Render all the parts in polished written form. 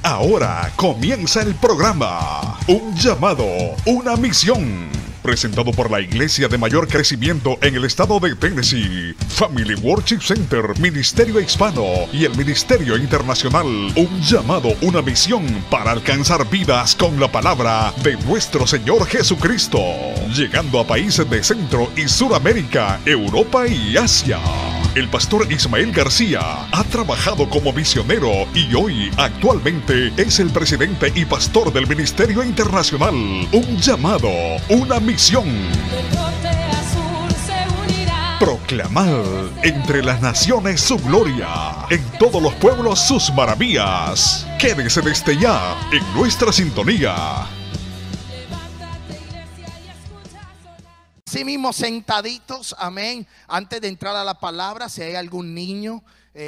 Ahora comienza el programa Un llamado, una misión. Presentado por la iglesia de mayor crecimiento en el estado de Tennessee, Family Worship Center, Ministerio Hispano y el Ministerio Internacional. Un llamado, una misión para alcanzar vidas con la palabra de nuestro Señor Jesucristo. Llegando a países de Centro y Suramérica, Europa y Asia. El pastor Ismael García ha trabajado como misionero y hoy actualmente es el presidente y pastor del Ministerio Internacional. Un llamado, una misión. Proclamar entre las naciones su gloria, en todos los pueblos sus maravillas. Quédese desde ya en nuestra sintonía. Así mismo sentaditos, amén. Antes de entrar a la palabra, si hay algún niño,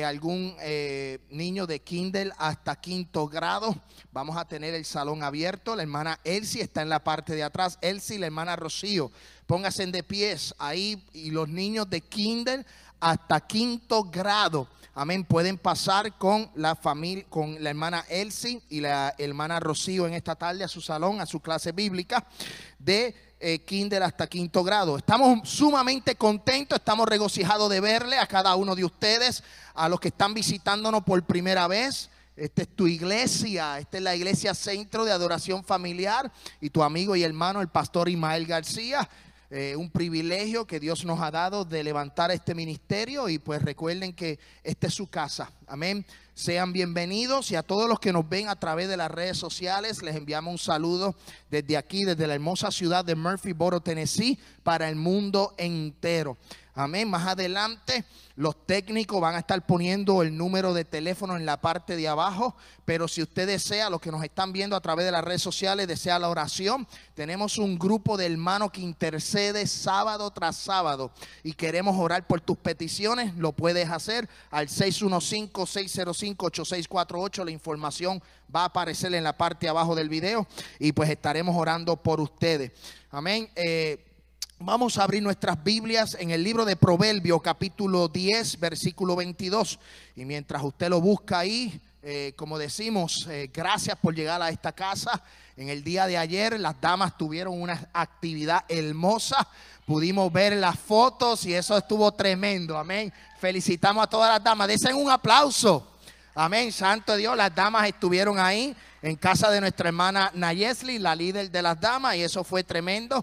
niño de kinder hasta quinto grado, vamos a tener el salón abierto. La hermana Elsie está en la parte de atrás. Elsie y la hermana Rocío, pónganse de pies ahí. Y los niños de kinder hasta quinto grado, amén, pueden pasar con la familia, con la hermana Elsie y la hermana Rocío en esta tarde a su salón, a su clase bíblica de kinder hasta quinto grado. Estamos sumamente contentos, estamos regocijados de verle a cada uno de ustedes, a los que están visitándonos por primera vez. Esta es tu iglesia, esta es la iglesia Centro de Adoración Familiar y tu amigo y hermano el pastor Ismael García. Un privilegio que Dios nos ha dado de levantar este ministerio y pues recuerden que esta es su casa, amén. Sean bienvenidos y a todos los que nos ven a través de las redes sociales les enviamos un saludo desde aquí, desde la hermosa ciudad de Murphyboro, Tennessee, para el mundo entero. Amén. Más adelante los técnicos van a estar poniendo el número de teléfono en la parte de abajo. Pero si usted desea, los que nos están viendo a través de las redes sociales, desea la oración, tenemos un grupo de hermanos que intercede sábado tras sábado. Y queremos orar por tus peticiones. Lo puedes hacer al 615-605-8648. La información va a aparecer en la parte de abajo del video. Y pues estaremos orando por ustedes. Amén. Vamos a abrir nuestras Biblias en el libro de Proverbios, capítulo 10, versículo 22. Y mientras usted lo busca ahí, como decimos, gracias por llegar a esta casa. En el día de ayer las damas tuvieron una actividad hermosa. Pudimos ver las fotos y eso estuvo tremendo. Amén. Felicitamos a todas las damas. Desen un aplauso. Amén. Santo Dios, las damas estuvieron ahí en casa de nuestra hermana Nayesli, la líder de las damas, y eso fue tremendo.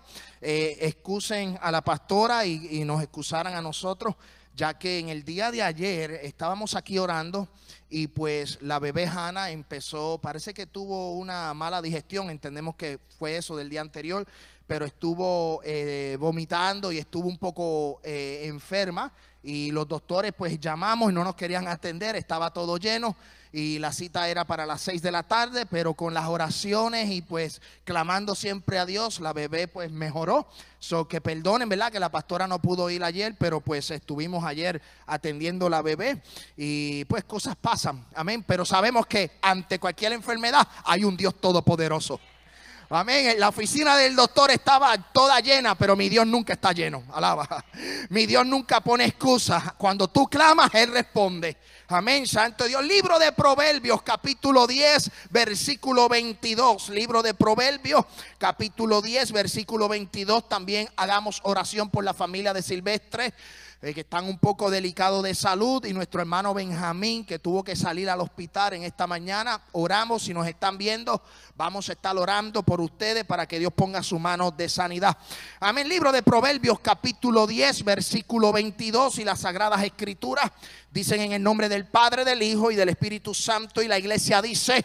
Excusen a la pastora y nos excusaran a nosotros, ya que en el día de ayer estábamos aquí orando y pues la bebé Hannah empezó, parece que tuvo una mala digestión, entendemos que fue eso del día anterior, pero estuvo vomitando y estuvo un poco enferma. Y los doctores pues llamamos y no nos querían atender, estaba todo lleno y la cita era para las 6 de la tarde, pero con las oraciones y pues clamando siempre a Dios, la bebé pues mejoró. Que perdonen, ¿verdad? Que la pastora no pudo ir ayer, pero pues estuvimos ayer atendiendo la bebé y pues cosas pasan, amén. Pero sabemos que ante cualquier enfermedad hay un Dios todopoderoso. Amén. La oficina del doctor estaba toda llena, pero mi Dios nunca está lleno. Alaba. Mi Dios nunca pone excusas. Cuando tú clamas, Él responde. Amén. Santo Dios. Libro de Proverbios, capítulo 10, versículo 22. Libro de Proverbios, capítulo 10, versículo 22. También hagamos oración por la familia de Silvestre, que están un poco delicados de salud, y nuestro hermano Benjamín, que tuvo que salir al hospital en esta mañana. Oramos, si nos están viendo, vamos a estar orando por ustedes para que Dios ponga su mano de sanidad. Amén. Libro de Proverbios, capítulo 10, versículo 22, y las Sagradas Escrituras dicen en el nombre del Padre, del Hijo y del Espíritu Santo, y la iglesia dice,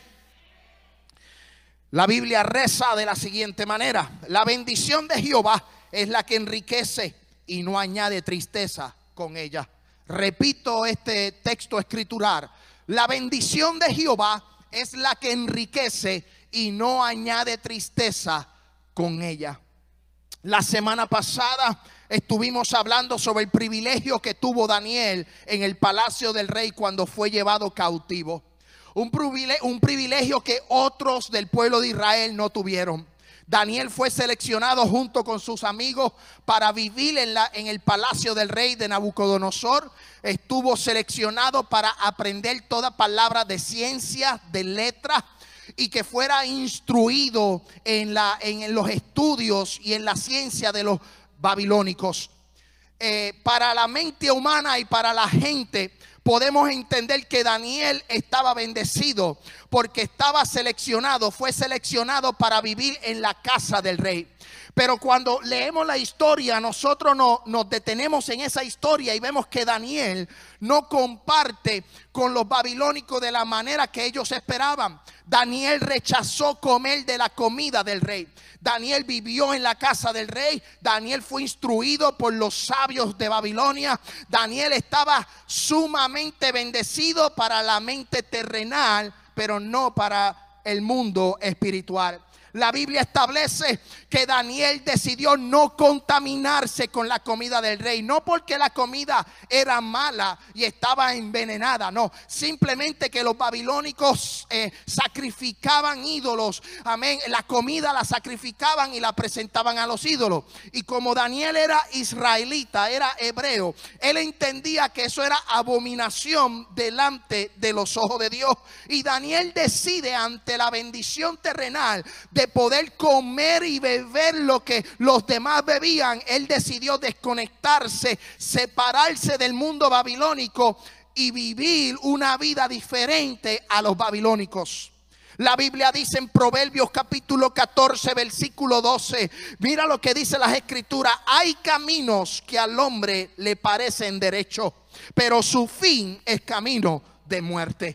la Biblia reza de la siguiente manera: la bendición de Jehová es la que enriquece y no añade tristeza con ella. Repito este texto escritural: la bendición de Jehová es la que enriquece y no añade tristeza con ella. La semana pasada estuvimos hablando sobre el privilegio que tuvo Daniel en el palacio del rey cuando fue llevado cautivo. Un privilegio que otros del pueblo de Israel no tuvieron. Daniel fue seleccionado junto con sus amigos para vivir en el palacio del rey de Nabucodonosor. Estuvo seleccionado para aprender toda palabra de ciencia, de letras, y que fuera instruido en los estudios y en la ciencia de los babilónicos. Para la mente humana y para la gente podemos entender que Daniel estaba bendecido porque estaba seleccionado, fue seleccionado para vivir en la casa del rey. Pero cuando leemos la historia, nosotros nos detenemos en esa historia y vemos que Daniel no comparte con los babilónicos de la manera que ellos esperaban. Daniel rechazó comer de la comida del rey. Daniel vivió en la casa del rey. Daniel fue instruido por los sabios de Babilonia. Daniel estaba sumamente bendecido para la mente terrenal, pero no para el mundo espiritual. La Biblia establece que Daniel decidió no contaminarse con la comida del rey. No porque la comida era mala y estaba envenenada, no. Simplemente que los babilónicos sacrificaban ídolos. Amén. La comida la sacrificaban y la presentaban a los ídolos. Y como Daniel era israelita, era hebreo, él entendía que eso era abominación delante de los ojos de Dios. Y Daniel decide, ante la bendición terrenal de poder comer y beber lo que los demás bebían, él decidió desconectarse, separarse del mundo babilónico y vivir una vida diferente a los babilónicos. La Biblia dice en Proverbios capítulo 14 versículo 12, mira lo que dice las escrituras: hay caminos que al hombre le parecen derechos, pero su fin es camino de muerte.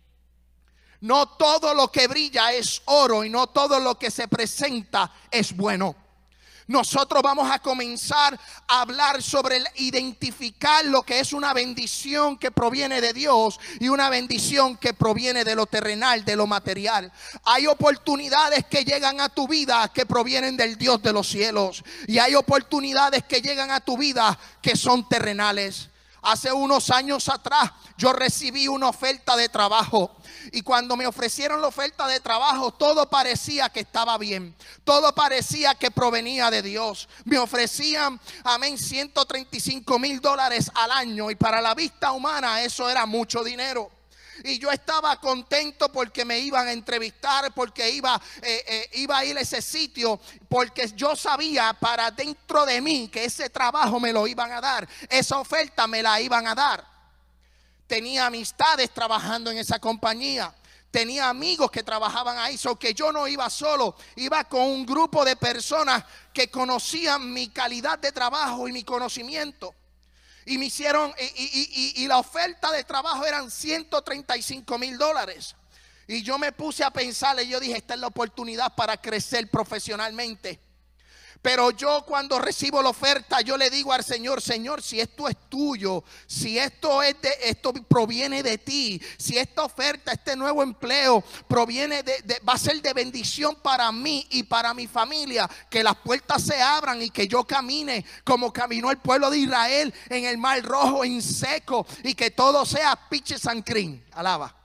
No todo lo que brilla es oro y no todo lo que se presenta es bueno. Nosotros vamos a comenzar a hablar sobre identificar lo que es una bendición que proviene de Dios y una bendición que proviene de lo terrenal, de lo material. Hay oportunidades que llegan a tu vida que provienen del Dios de los cielos, y hay oportunidades que llegan a tu vida que son terrenales. Hace unos años atrás yo recibí una oferta de trabajo. Y cuando me ofrecieron la oferta de trabajo, todo parecía que estaba bien. Todo parecía que provenía de Dios. Me ofrecían, amén, $135,000 al año. Y para la vista humana eso era mucho dinero. Y yo estaba contento porque me iban a entrevistar, porque iba a ir a ese sitio, porque yo sabía para dentro de mí que ese trabajo me lo iban a dar. Esa oferta me la iban a dar. Tenía amistades trabajando en esa compañía. Tenía amigos que trabajaban ahí. So que yo no iba solo. Iba con un grupo de personas que conocían mi calidad de trabajo y mi conocimiento. Y me hicieron, y la oferta de trabajo eran $135,000. Y yo me puse a pensar, y yo dije, esta es la oportunidad para crecer profesionalmente. Pero yo, cuando recibo la oferta, yo le digo al Señor: Señor, si esto es tuyo, si esto proviene de ti, si esta oferta, este nuevo empleo proviene va a ser de bendición para mí y para mi familia, que las puertas se abran y que yo camine como caminó el pueblo de Israel en el Mar Rojo en seco, y que todo sea peaches and cream. Alaba.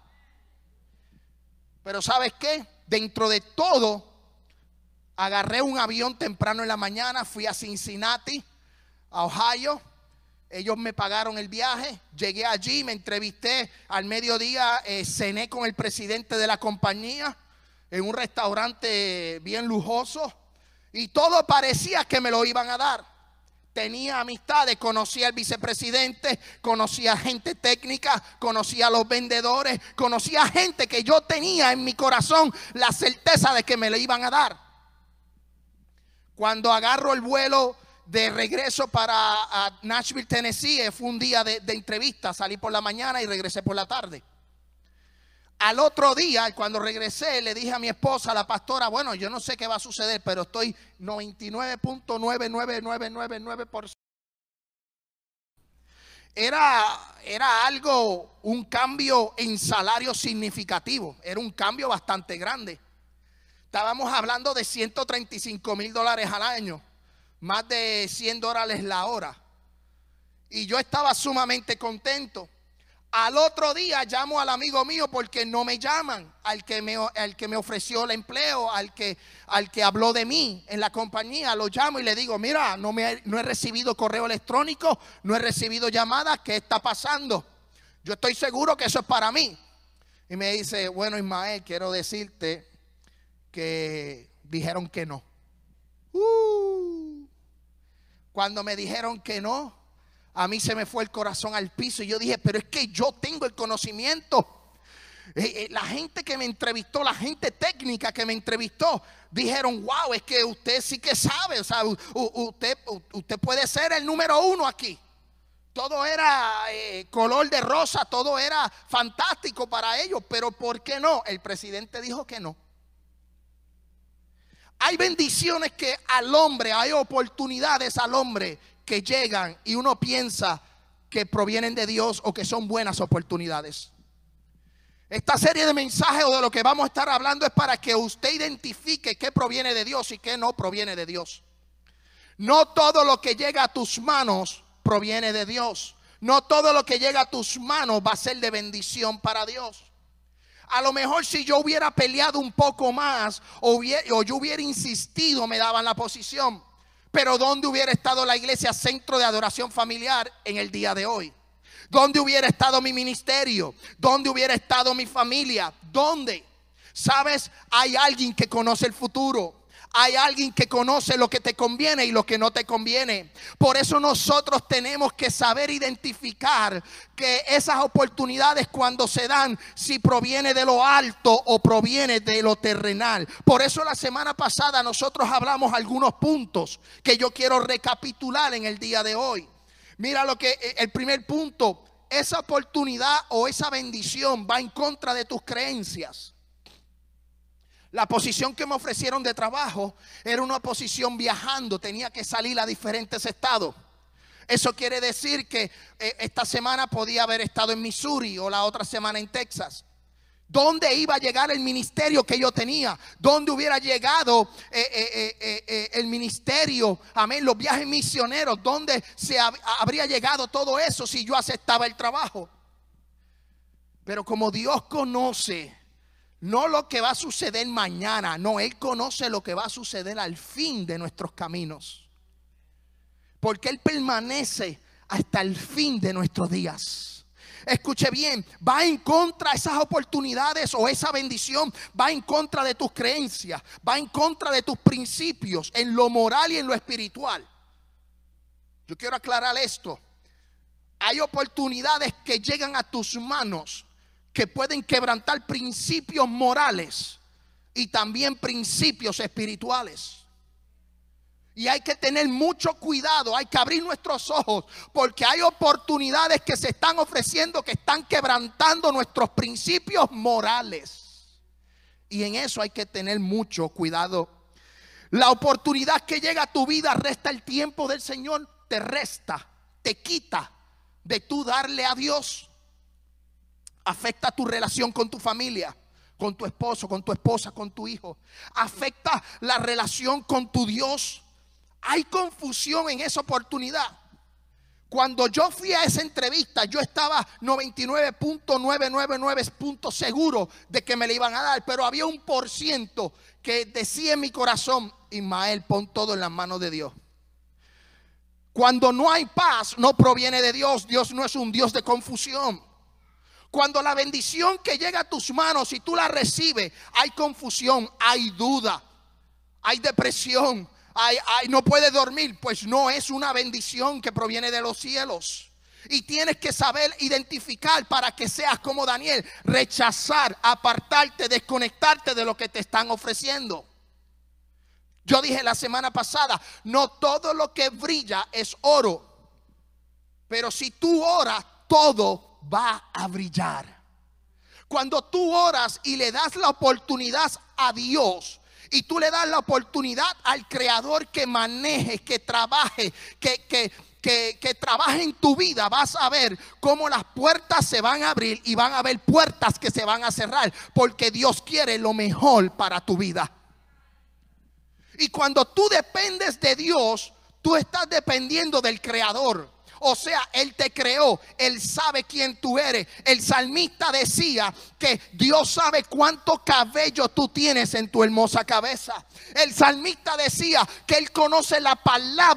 Pero ¿sabes qué? Dentro de todo, agarré un avión temprano en la mañana, fui a Cincinnati, a Ohio. Ellos me pagaron el viaje. Llegué allí, me entrevisté al mediodía, cené con el presidente de la compañía en un restaurante bien lujoso, y todo parecía que me lo iban a dar. Tenía amistades, conocía al vicepresidente, conocía gente técnica, conocía a los vendedores, conocía gente que yo tenía en mi corazón la certeza de que me lo iban a dar. Cuando agarro el vuelo de regreso para Nashville, Tennessee, fue un día de entrevista. Salí por la mañana y regresé por la tarde. Al otro día, cuando regresé, le dije a mi esposa, la pastora: bueno, yo no sé qué va a suceder, pero estoy 99.99999%. Era algo, un cambio en salario significativo. Era un cambio bastante grande. Estábamos hablando de $135,000 al año, más de $100 la hora. Y yo estaba sumamente contento. Al otro día llamo al amigo mío, porque no me llaman, al que me ofreció el empleo, al que habló de mí en la compañía. Lo llamo y le digo: mira, no he recibido correo electrónico, no he recibido llamadas. ¿Qué está pasando? Yo estoy seguro que eso es para mí. Y me dice: bueno, Ismael, quiero decirte que dijeron que no. Cuando me dijeron que no, a mí se me fue el corazón al piso y yo dije, pero es que yo tengo el conocimiento. La gente que me entrevistó, la gente técnica que me entrevistó, dijeron, wow, es que usted sí que sabe, o sea, usted puede ser el número 1 aquí. Todo era color de rosa, todo era fantástico para ellos, pero ¿por qué no? El presidente dijo que no. Hay bendiciones que al hombre, hay oportunidades al hombre que llegan y uno piensa que provienen de Dios o que son buenas oportunidades. Esta serie de mensajes o de lo que vamos a estar hablando es para que usted identifique qué proviene de Dios y qué no proviene de Dios. No todo lo que llega a tus manos proviene de Dios. No todo lo que llega a tus manos va a ser de bendición para Dios. A lo mejor si yo hubiera peleado un poco más o yo hubiera insistido, me daban la posición. Pero ¿dónde hubiera estado la iglesia Centro de Adoración Familiar en el día de hoy? ¿Dónde hubiera estado mi ministerio? ¿Dónde hubiera estado mi familia? ¿Dónde? ¿Sabes? Hay alguien que conoce el futuro. Hay alguien que conoce lo que te conviene y lo que no te conviene. Por eso nosotros tenemos que saber identificar que esas oportunidades cuando se dan, si proviene de lo alto o proviene de lo terrenal. Por eso la semana pasada nosotros hablamos algunos puntos que yo quiero recapitular en el día de hoy. Mira lo que el primer punto, esa oportunidad o esa bendición va en contra de tus creencias. La posición que me ofrecieron de trabajo era una posición viajando, tenía que salir a diferentes estados. Eso quiere decir que esta semana podía haber estado en Missouri o la otra semana en Texas. ¿Dónde iba a llegar el ministerio que yo tenía? ¿Dónde hubiera llegado el ministerio? Amén, los viajes misioneros. ¿Dónde habría llegado todo eso si yo aceptaba el trabajo? Pero como Dios conoce no lo que va a suceder mañana, no, Él conoce lo que va a suceder al fin de nuestros caminos. Porque Él permanece hasta el fin de nuestros días. Escuche bien, va en contra de esas oportunidades o esa bendición, va en contra de tus creencias, va en contra de tus principios en lo moral y en lo espiritual. Yo quiero aclarar esto. Hay oportunidades que llegan a tus manos que pueden quebrantar principios morales y también principios espirituales. Y hay que tener mucho cuidado, hay que abrir nuestros ojos, porque hay oportunidades que se están ofreciendo que están quebrantando nuestros principios morales. Y en eso hay que tener mucho cuidado. La oportunidad que llega a tu vida resta el tiempo del Señor, te resta, te quita de tú darle a Dios. Afecta tu relación con tu familia, con tu esposo, con tu esposa, con tu hijo. Afecta la relación con tu Dios. Hay confusión en esa oportunidad. Cuando yo fui a esa entrevista, yo estaba 99.999 seguro de que me la iban a dar, pero había 1% que decía en mi corazón, Ismael, pon todo en las manos de Dios. Cuando no hay paz, no proviene de Dios. Dios no es un Dios de confusión. Cuando la bendición que llega a tus manos y tú la recibes, hay confusión, hay duda, hay depresión. No puede dormir, pues no es una bendición que proviene de los cielos. Y tienes que saber identificar para que seas como Daniel, rechazar, apartarte, desconectarte de lo que te están ofreciendo. Yo dije la semana pasada, no todo lo que brilla es oro, pero si tú oras, todo va a brillar. Cuando tú oras y le das la oportunidad a Dios, y tú le das la oportunidad al Creador que maneje, que trabaje, que trabaje en tu vida, vas a ver cómo las puertas se van a abrir y van a haber puertas que se van a cerrar, porque Dios quiere lo mejor para tu vida. Y cuando tú dependes de Dios, tú estás dependiendo del Creador. O sea, Él te creó, Él sabe quién tú eres. El salmista decía que Dios sabe cuánto cabello tú tienes en tu hermosa cabeza. El salmista decía que Él conoce la palabra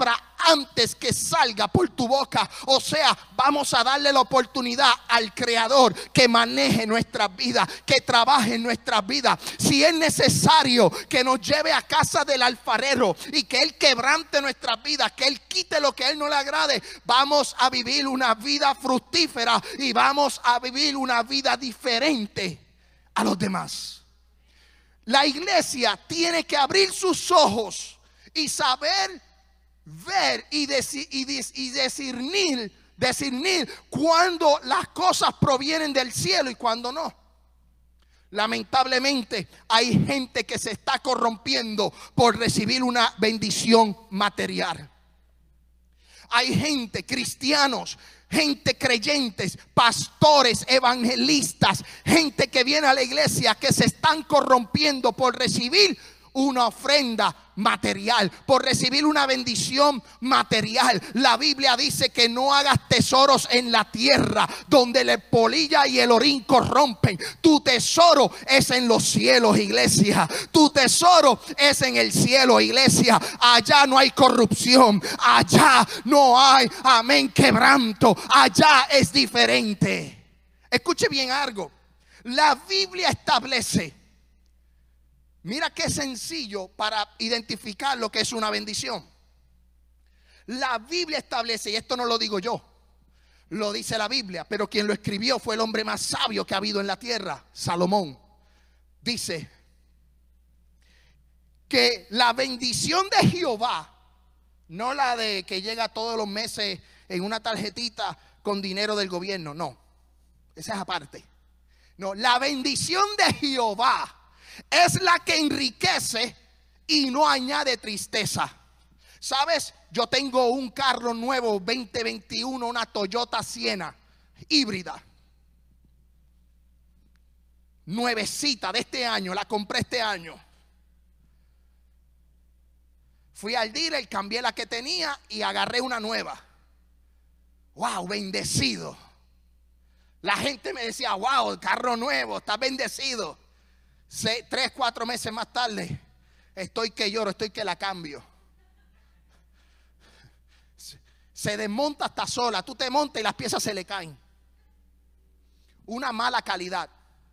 antes que salga por tu boca. O sea, vamos a darle la oportunidad al Creador que maneje nuestras vidas, que trabaje en nuestras vidas. Si es necesario que nos lleve a casa del alfarero y que Él quebrante nuestras vidas, que Él quite lo que a Él no le agrade, vamos a vivir una vida fructífera y vamos a vivir una vida diferente a los demás. La iglesia tiene que abrir sus ojos y saber ver y discernir cuando las cosas provienen del cielo y cuando no. Lamentablemente hay gente que se está corrompiendo por recibir una bendición material. Hay gente, cristianos, gente creyentes, pastores, evangelistas, gente que viene a la iglesia que se están corrompiendo por recibir una ofrenda material, por recibir una bendición material. La Biblia dice que no hagas tesoros en la tierra donde la polilla y el orín corrompen. Tu tesoro es en los cielos, iglesia. Tu tesoro es en el cielo, iglesia. Allá no hay corrupción, allá no hay, amén, quebranto. Allá es diferente. Escuche bien algo. La Biblia establece, mira qué sencillo para identificar lo que es una bendición. La Biblia establece, y esto no lo digo yo, lo dice la Biblia, pero quien lo escribió fue el hombre más sabio que ha habido en la tierra, Salomón. Dice que la bendición de Jehová, no la de que llega todos los meses en una tarjetita con dinero del gobierno, no, esa es aparte. No, la bendición de Jehová es la que enriquece y no añade tristeza. ¿Sabes? Yo tengo un carro nuevo 2021, una Toyota Siena híbrida, nuevecita de este año, la compré este año. Fui al dealer, cambié la que tenía y agarré una nueva. Wow, bendecido. La gente me decía, wow, el carro nuevo, está bendecido. 3, 4 meses más tarde, estoy que lloro, estoy que la cambio. Se desmonta hasta sola. Tú te montas y las piezas se le caen. Una mala calidad.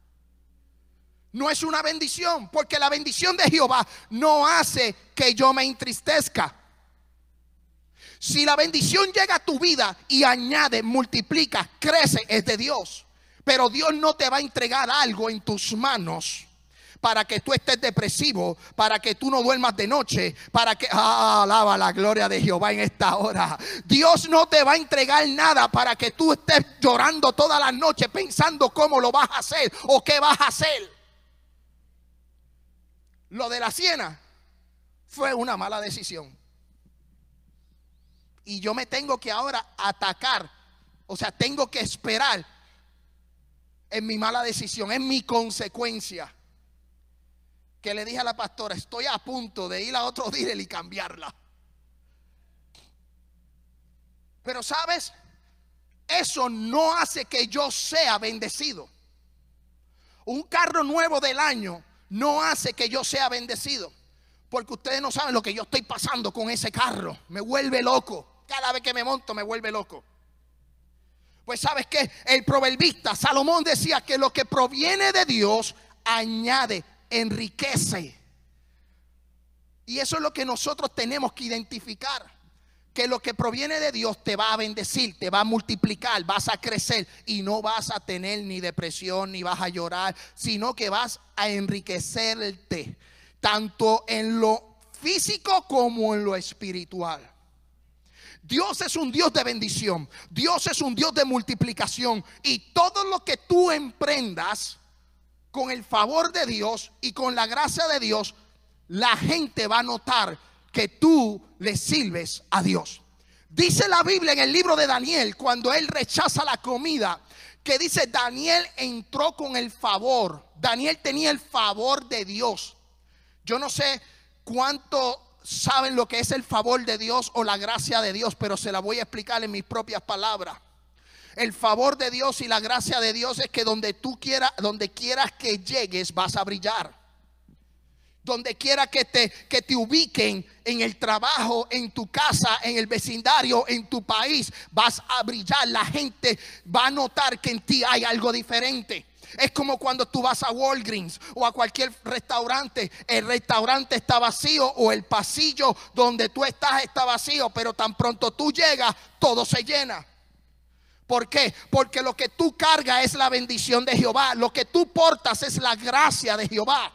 No es una bendición, porque la bendición de Jehová no hace que yo me entristezca. Si la bendición llega a tu vida y añade, multiplica, crece, es de Dios. Pero Dios no te va a entregar algo en tus manos para que tú estés depresivo, para que tú no duermas de noche, para que, alaba la gloria de Jehová en esta hora. Dios no te va a entregar nada para que tú estés llorando toda la noche pensando cómo lo vas a hacer o qué vas a hacer. Lo de la Siena fue una mala decisión. Y yo me tengo que ahora atacar, o sea, tengo que esperar en mi mala decisión, en mi consecuencia. Que le dije a la pastora, estoy a punto de ir a otro dealer y cambiarla. Pero sabes, eso no hace que yo sea bendecido. Un carro nuevo del año no hace que yo sea bendecido. Porque ustedes no saben lo que yo estoy pasando con ese carro. Me vuelve loco. Cada vez que me monto me vuelve loco. Pues sabes que el proverbista Salomón decía que lo que proviene de Dios añade, enriquece. Y eso es lo que nosotros tenemos que identificar, que lo que proviene de Dios te va a bendecir, te va a multiplicar, vas a crecer y no vas a tener ni depresión ni vas a llorar, sino que vas a enriquecerte tanto en lo físico como en lo espiritual. Dios es un Dios de bendición, Dios es un Dios de multiplicación, y todo lo que tú emprendas con el favor de Dios y con la gracia de Dios, la gente va a notar que tú le sirves a Dios. Dice la Biblia en el libro de Daniel, cuando él rechaza la comida, que dice Daniel entró con el favor. Daniel tenía el favor de Dios. Yo no sé cuánto saben lo que es el favor de Dios o la gracia de Dios, pero se la voy a explicar en mis propias palabras. El favor de Dios y la gracia de Dios es que donde tú quieras, donde quieras que llegues, vas a brillar. Donde quiera que te ubiquen, en el trabajo, en tu casa, en el vecindario, en tu país, vas a brillar. La gente va a notar que en ti hay algo diferente. Es como cuando tú vas a Walgreens o a cualquier restaurante. El restaurante está vacío o el pasillo donde tú estás está vacío, pero tan pronto tú llegas, todo se llena. ¿Por qué? Porque lo que tú cargas es la bendición de Jehová. Lo que tú portas es la gracia de Jehová.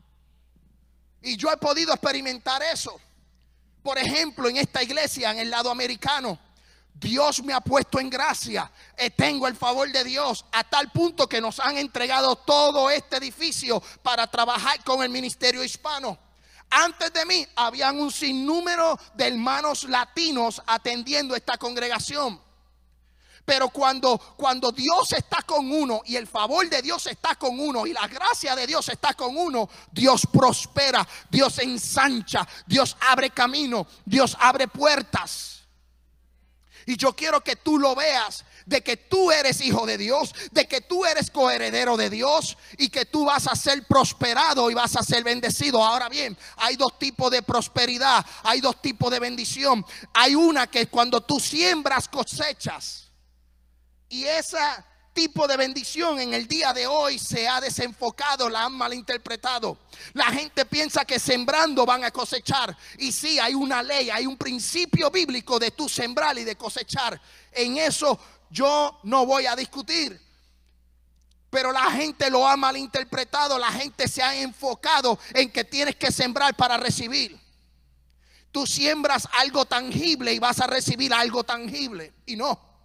Y yo he podido experimentar eso. Por ejemplo, en esta iglesia, en el lado americano, Dios me ha puesto en gracia. Tengo el favor de Dios a tal punto que nos han entregado todo este edificio para trabajar con el ministerio hispano. Antes de mí habían un sinnúmero de hermanos latinos atendiendo esta congregación. Pero cuando Dios está con uno y el favor de Dios está con uno y la gracia de Dios está con uno, Dios prospera, Dios ensancha, Dios abre camino, Dios abre puertas. Y yo quiero que tú lo veas, de que tú eres hijo de Dios, de que tú eres coheredero de Dios y que tú vas a ser prosperado y vas a ser bendecido. Ahora bien, hay dos tipos de prosperidad, hay dos tipos de bendición. Hay una que cuando tú siembras cosechas. Y ese tipo de bendición en el día de hoy se ha desenfocado, la han malinterpretado. La gente piensa que sembrando van a cosechar. Y sí, hay una ley, hay un principio bíblico de tú sembrar y de cosechar. En eso yo no voy a discutir. Pero la gente lo ha malinterpretado. La gente se ha enfocado en que tienes que sembrar para recibir. Tú siembras algo tangible y vas a recibir algo tangible. Y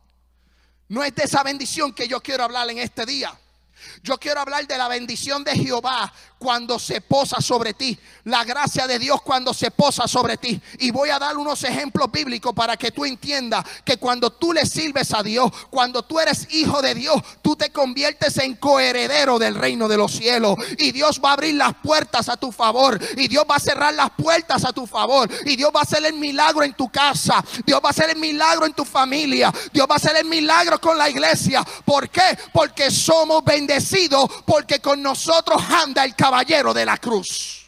no es de esa bendición que yo quiero hablar en este día. Yo quiero hablar de la bendición de Jehová cuando se posa sobre ti. La gracia de Dios cuando se posa sobre ti. Y voy a dar unos ejemplos bíblicos para que tú entiendas que cuando tú le sirves a Dios, cuando tú eres hijo de Dios, tú te conviertes en coheredero del reino de los cielos. Y Dios va a abrir las puertas a tu favor. Y Dios va a cerrar las puertas a tu favor. Y Dios va a hacer el milagro en tu casa. Dios va a hacer el milagro en tu familia. Dios va a hacer el milagro con la iglesia. ¿Por qué? Porque somos bendecidos, porque con nosotros anda el caballero de la cruz.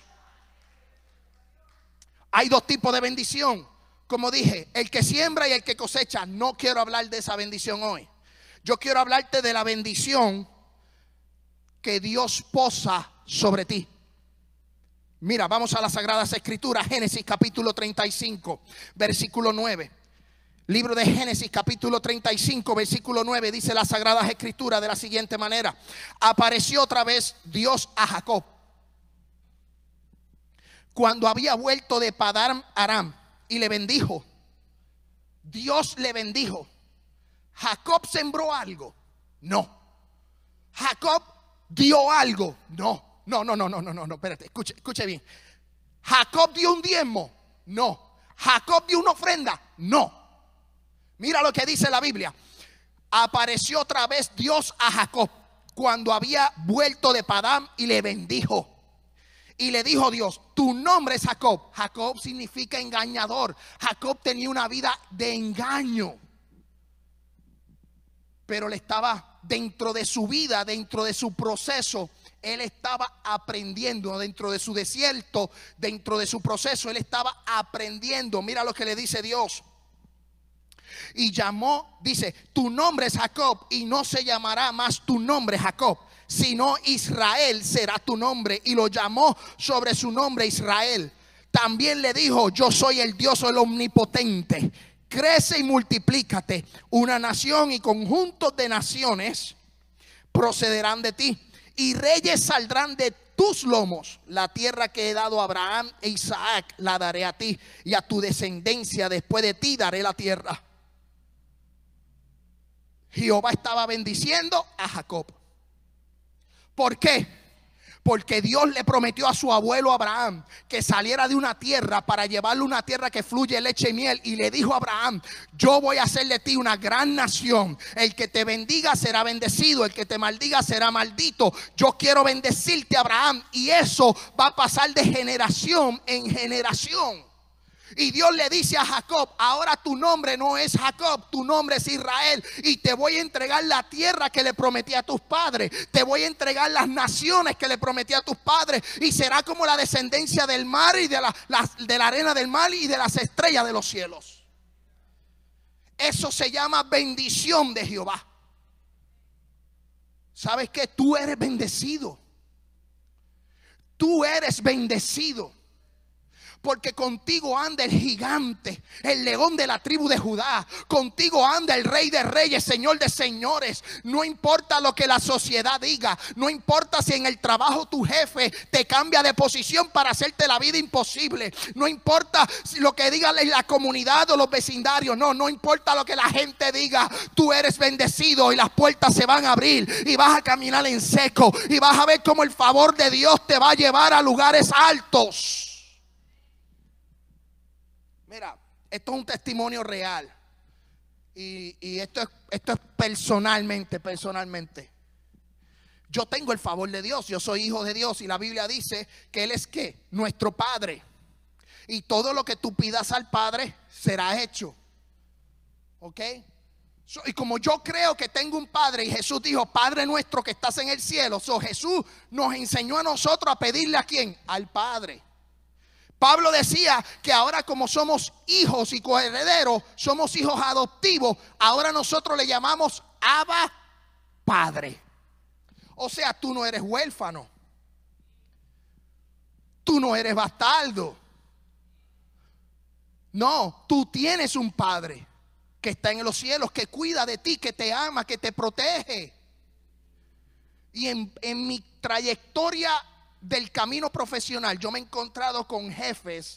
Hay dos tipos de bendición. Como dije, el que siembra y el que cosecha. No quiero hablar de esa bendición hoy. Yo quiero hablarte de la bendición que Dios posa sobre ti. Mira, vamos a las Sagradas Escrituras. Génesis capítulo 35, versículo 9. Libro de Génesis capítulo 35 versículo 9 dice las Sagradas Escrituras de la siguiente manera: apareció otra vez Dios a Jacob cuando había vuelto de Padán Aram y le bendijo. Dios le bendijo. ¿Jacob sembró algo? No. ¿Jacob dio algo? No. No, espérate, escuche bien. ¿Jacob dio un diezmo? No. ¿Jacob dio una ofrenda? No. Mira lo que dice la Biblia. Apareció otra vez Dios a Jacob cuando había vuelto de Padán y le bendijo. Y le dijo Dios: tu nombre es Jacob. Jacob significa engañador. Jacob tenía una vida de engaño. Pero él estaba dentro de su vida, dentro de su proceso. Él estaba aprendiendo dentro de su desierto, dentro de su proceso. Él estaba aprendiendo. Mira lo que le dice Dios. Y llamó, dice: tu nombre es Jacob y no se llamará más tu nombre Jacob, sino Israel será tu nombre. Y lo llamó sobre su nombre Israel. También le dijo: yo soy el Dios el omnipotente. Crece y multiplícate. Una nación y conjuntos de naciones procederán de ti, y reyes saldrán de tus lomos. La tierra que he dado a Abraham e Isaac la daré a ti, y a tu descendencia después de ti daré la tierra. Jehová estaba bendiciendo a Jacob. ¿Por qué? Porque Dios le prometió a su abuelo Abraham que saliera de una tierra para llevarle una tierra que fluye leche y miel. Y le dijo a Abraham: yo voy a hacer de ti una gran nación. El que te bendiga será bendecido, el que te maldiga será maldito. Yo quiero bendecirte, Abraham, y eso va a pasar de generación en generación. Y Dios le dice a Jacob: ahora tu nombre no es Jacob, tu nombre es Israel. Y te voy a entregar la tierra que le prometí a tus padres. Te voy a entregar las naciones que le prometí a tus padres. Y será como la descendencia del mar y de la arena del mar y de las estrellas de los cielos. Eso se llama bendición de Jehová. ¿Sabes qué? Tú eres bendecido. Tú eres bendecido. Porque contigo anda el gigante, el león de la tribu de Judá. Contigo anda el rey de reyes, señor de señores. No importa lo que la sociedad diga. No importa si en el trabajo tu jefe te cambia de posición para hacerte la vida imposible. No importa si lo que diga la comunidad o los vecindarios. No importa lo que la gente diga. Tú eres bendecido y las puertas se van a abrir. Y vas a caminar en seco. Y vas a ver cómo el favor de Dios te va a llevar a lugares altos. Mira, esto es un testimonio real. Y esto es personalmente. Yo tengo el favor de Dios. Yo soy hijo de Dios. Y la Biblia dice que Él es ¿qué? Nuestro Padre. Y todo lo que tú pidas al Padre será hecho. ¿Ok? Y como yo creo que tengo un Padre, y Jesús dijo: Padre nuestro que estás en el cielo. Jesús nos enseñó a nosotros a pedirle ¿a quién? Al Padre. Pablo decía que ahora, como somos hijos y coherederos, somos hijos adoptivos. Ahora nosotros le llamamos Abba Padre. O sea, tú no eres huérfano. Tú no eres bastardo. No, tú tienes un Padre que está en los cielos, que cuida de ti, que te ama, que te protege. Y en mi trayectoria del camino profesional, yo me he encontrado con jefes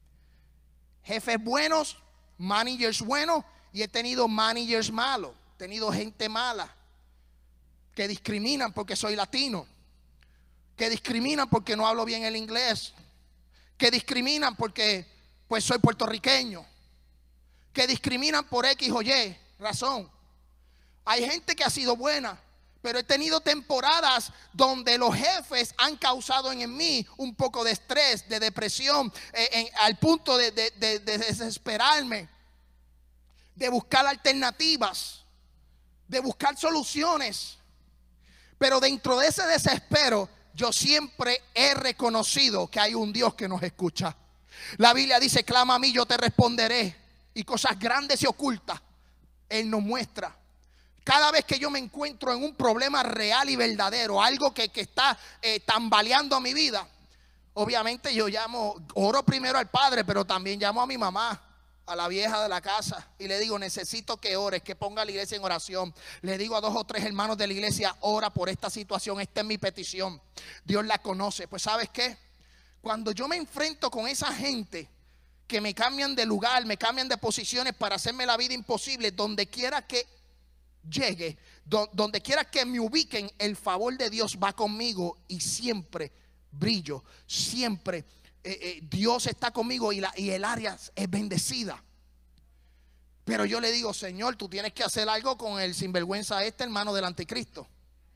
buenos, managers buenos, y he tenido managers malos. He tenido gente mala que discriminan porque soy latino, que discriminan porque no hablo bien el inglés, que discriminan porque pues soy puertorriqueño, que discriminan por X o Y razón. Hay gente que ha sido buena, pero he tenido temporadas donde los jefes han causado en mí un poco de estrés, de depresión, al punto de desesperarme, de buscar alternativas, de buscar soluciones. Pero dentro de ese desespero, yo siempre he reconocido que hay un Dios que nos escucha. La Biblia dice: clama a mí, yo te responderé. Y cosas grandes y ocultas Él nos muestra. Cada vez que yo me encuentro en un problema real y verdadero, algo que está tambaleando mi vida, obviamente yo oro primero al Padre, pero también llamo a mi mamá, a la vieja de la casa, y le digo: necesito que ores, que ponga a la iglesia en oración. Le digo a 2 o 3 hermanos de la iglesia: ora por esta situación, esta es mi petición. Dios la conoce. Pues ¿sabes qué? Cuando yo me enfrento con esa gente que me cambian de lugar, me cambian de posiciones para hacerme la vida imposible, donde quiera que llegue, donde quiera que me ubiquen, el favor de Dios va conmigo y siempre brillo, siempre Dios está conmigo y el área es bendecida. Pero yo le digo: Señor, tú tienes que hacer algo con el sinvergüenza hermano del anticristo.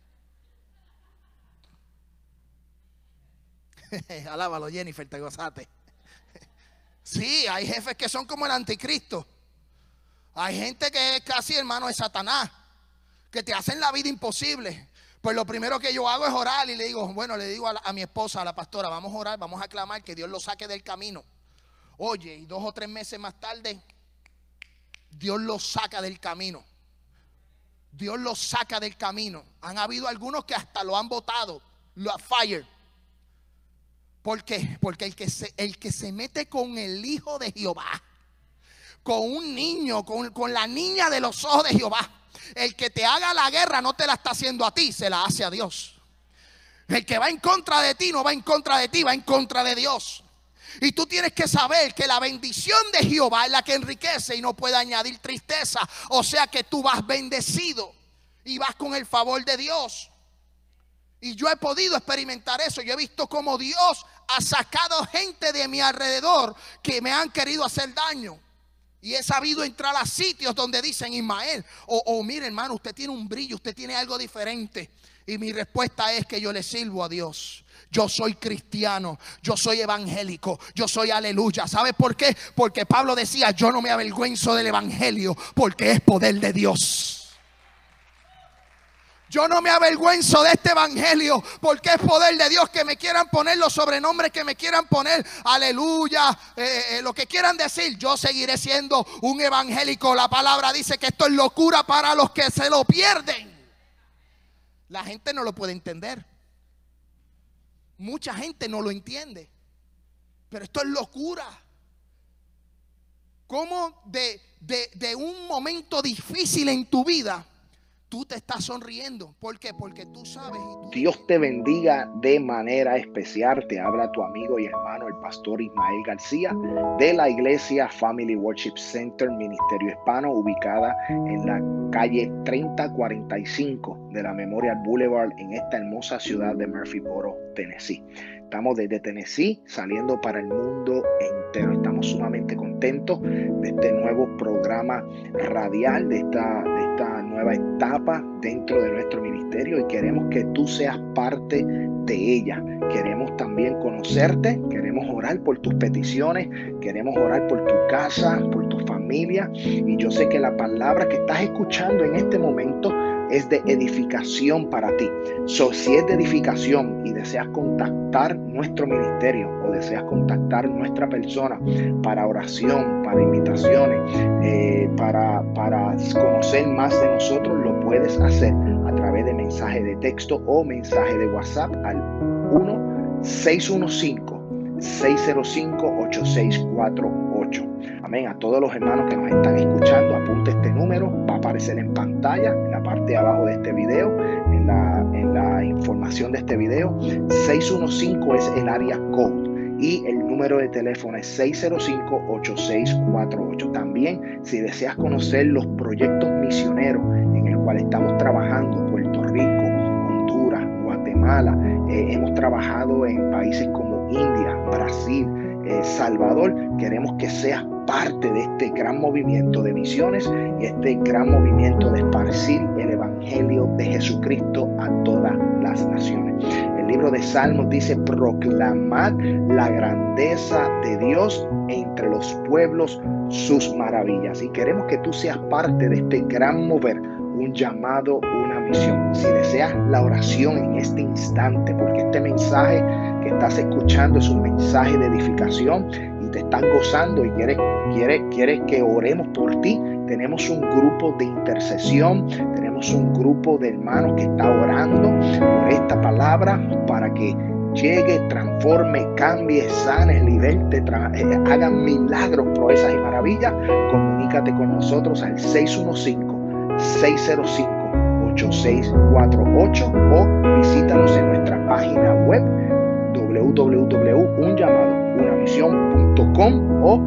Alábalo, Jennifer, te gozaste. Sí, hay jefes que son como el anticristo. Hay gente que es casi hermano de Satanás, que te hacen la vida imposible. Pues lo primero que yo hago es orar y le digo a mi esposa, a la pastora: vamos a orar, vamos a clamar que Dios lo saque del camino. Oye, y 2 o 3 meses más tarde, Dios lo saca del camino. Dios lo saca del camino. Han habido algunos que hasta lo han botado, lo fire. ¿Por qué? Porque el que se mete con el Hijo de Jehová, con un niño, con la niña de los ojos de Jehová, el que te haga la guerra no te la está haciendo a ti, se la hace a Dios. El que va en contra de ti no va en contra de ti, va en contra de Dios. Y tú tienes que saber que la bendición de Jehová es la que enriquece y no puede añadir tristeza. O sea que tú vas bendecido y vas con el favor de Dios. Y yo he podido experimentar eso. Yo he visto cómo Dios ha sacado gente de mi alrededor que me han querido hacer daño. Y he sabido entrar a sitios donde dicen: Ismael, mire hermano, usted tiene un brillo, usted tiene algo diferente. Y mi respuesta es que yo le sirvo a Dios. Yo soy cristiano, yo soy evangélico, yo soy aleluya. ¿Sabe por qué? Porque Pablo decía, yo no me avergüenzo del evangelio porque es poder de Dios. Yo no me avergüenzo de este evangelio porque es poder de Dios. Que me quieran poner los sobrenombres que me quieran poner, aleluya, lo que quieran decir, yo seguiré siendo un evangélico. La palabra dice que esto es locura para los que se lo pierden. La gente no lo puede entender. Mucha gente no lo entiende. Pero esto es locura. ¿Cómo de un momento difícil en tu vida tú te estás sonriendo? ¿Por qué? Porque tú sabes. Dios te bendiga de manera especial. Te habla tu amigo y hermano, el pastor Ismael García, de la iglesia Family Worship Center, Ministerio Hispano, ubicada en la calle 3045 de la Memorial Boulevard, en esta hermosa ciudad de Murphyboro, Tennessee. Estamos desde Tennessee saliendo para el mundo entero. Estamos sumamente contentos de este nuevo programa radial, de esta nueva etapa dentro de nuestro ministerio, y queremos que tú seas parte de ella. Queremos también conocerte, queremos orar por tus peticiones, queremos orar por tu casa, por tu familia, y yo sé que la palabra que estás escuchando en este momento es de edificación para ti. Si es de edificación y deseas contactar nuestro ministerio o deseas contactar nuestra persona para oración, para invitaciones, para conocer más de nosotros, lo puedes hacer a través de mensaje de texto o mensaje de WhatsApp al 1-615-605-8648. Amén. A todos los hermanos que nos están escuchando, apunte este número, va a aparecer en pantalla, en la parte de abajo de este video, en la información de este video. 615 es el área code y el número de teléfono es 605-8648. También, si deseas conocer los proyectos misioneros en el cual estamos trabajando, Puerto Rico, Honduras, Guatemala, hemos trabajado en países como India, Brasil, Salvador. Queremos que seas parte de este gran movimiento de misiones y este gran movimiento de esparcir el evangelio de Jesucristo a todas las naciones. El libro de Salmos dice: proclamad la grandeza de Dios entre los pueblos, sus maravillas. Y queremos que tú seas parte de este gran mover, un llamado, una misión. Si deseas la oración en este instante, porque este mensaje que estás escuchando es un mensaje de edificación y te están gozando y quieres que oremos por ti, tenemos un grupo de intercesión, tenemos un grupo de hermanos que está orando por esta palabra para que llegue, transforme, cambie, sane, liberte, hagan milagros, proezas y maravillas. Comunícate con nosotros al 615-605-8648 o visítanos en nuestra página web www.unllamadounamision.com o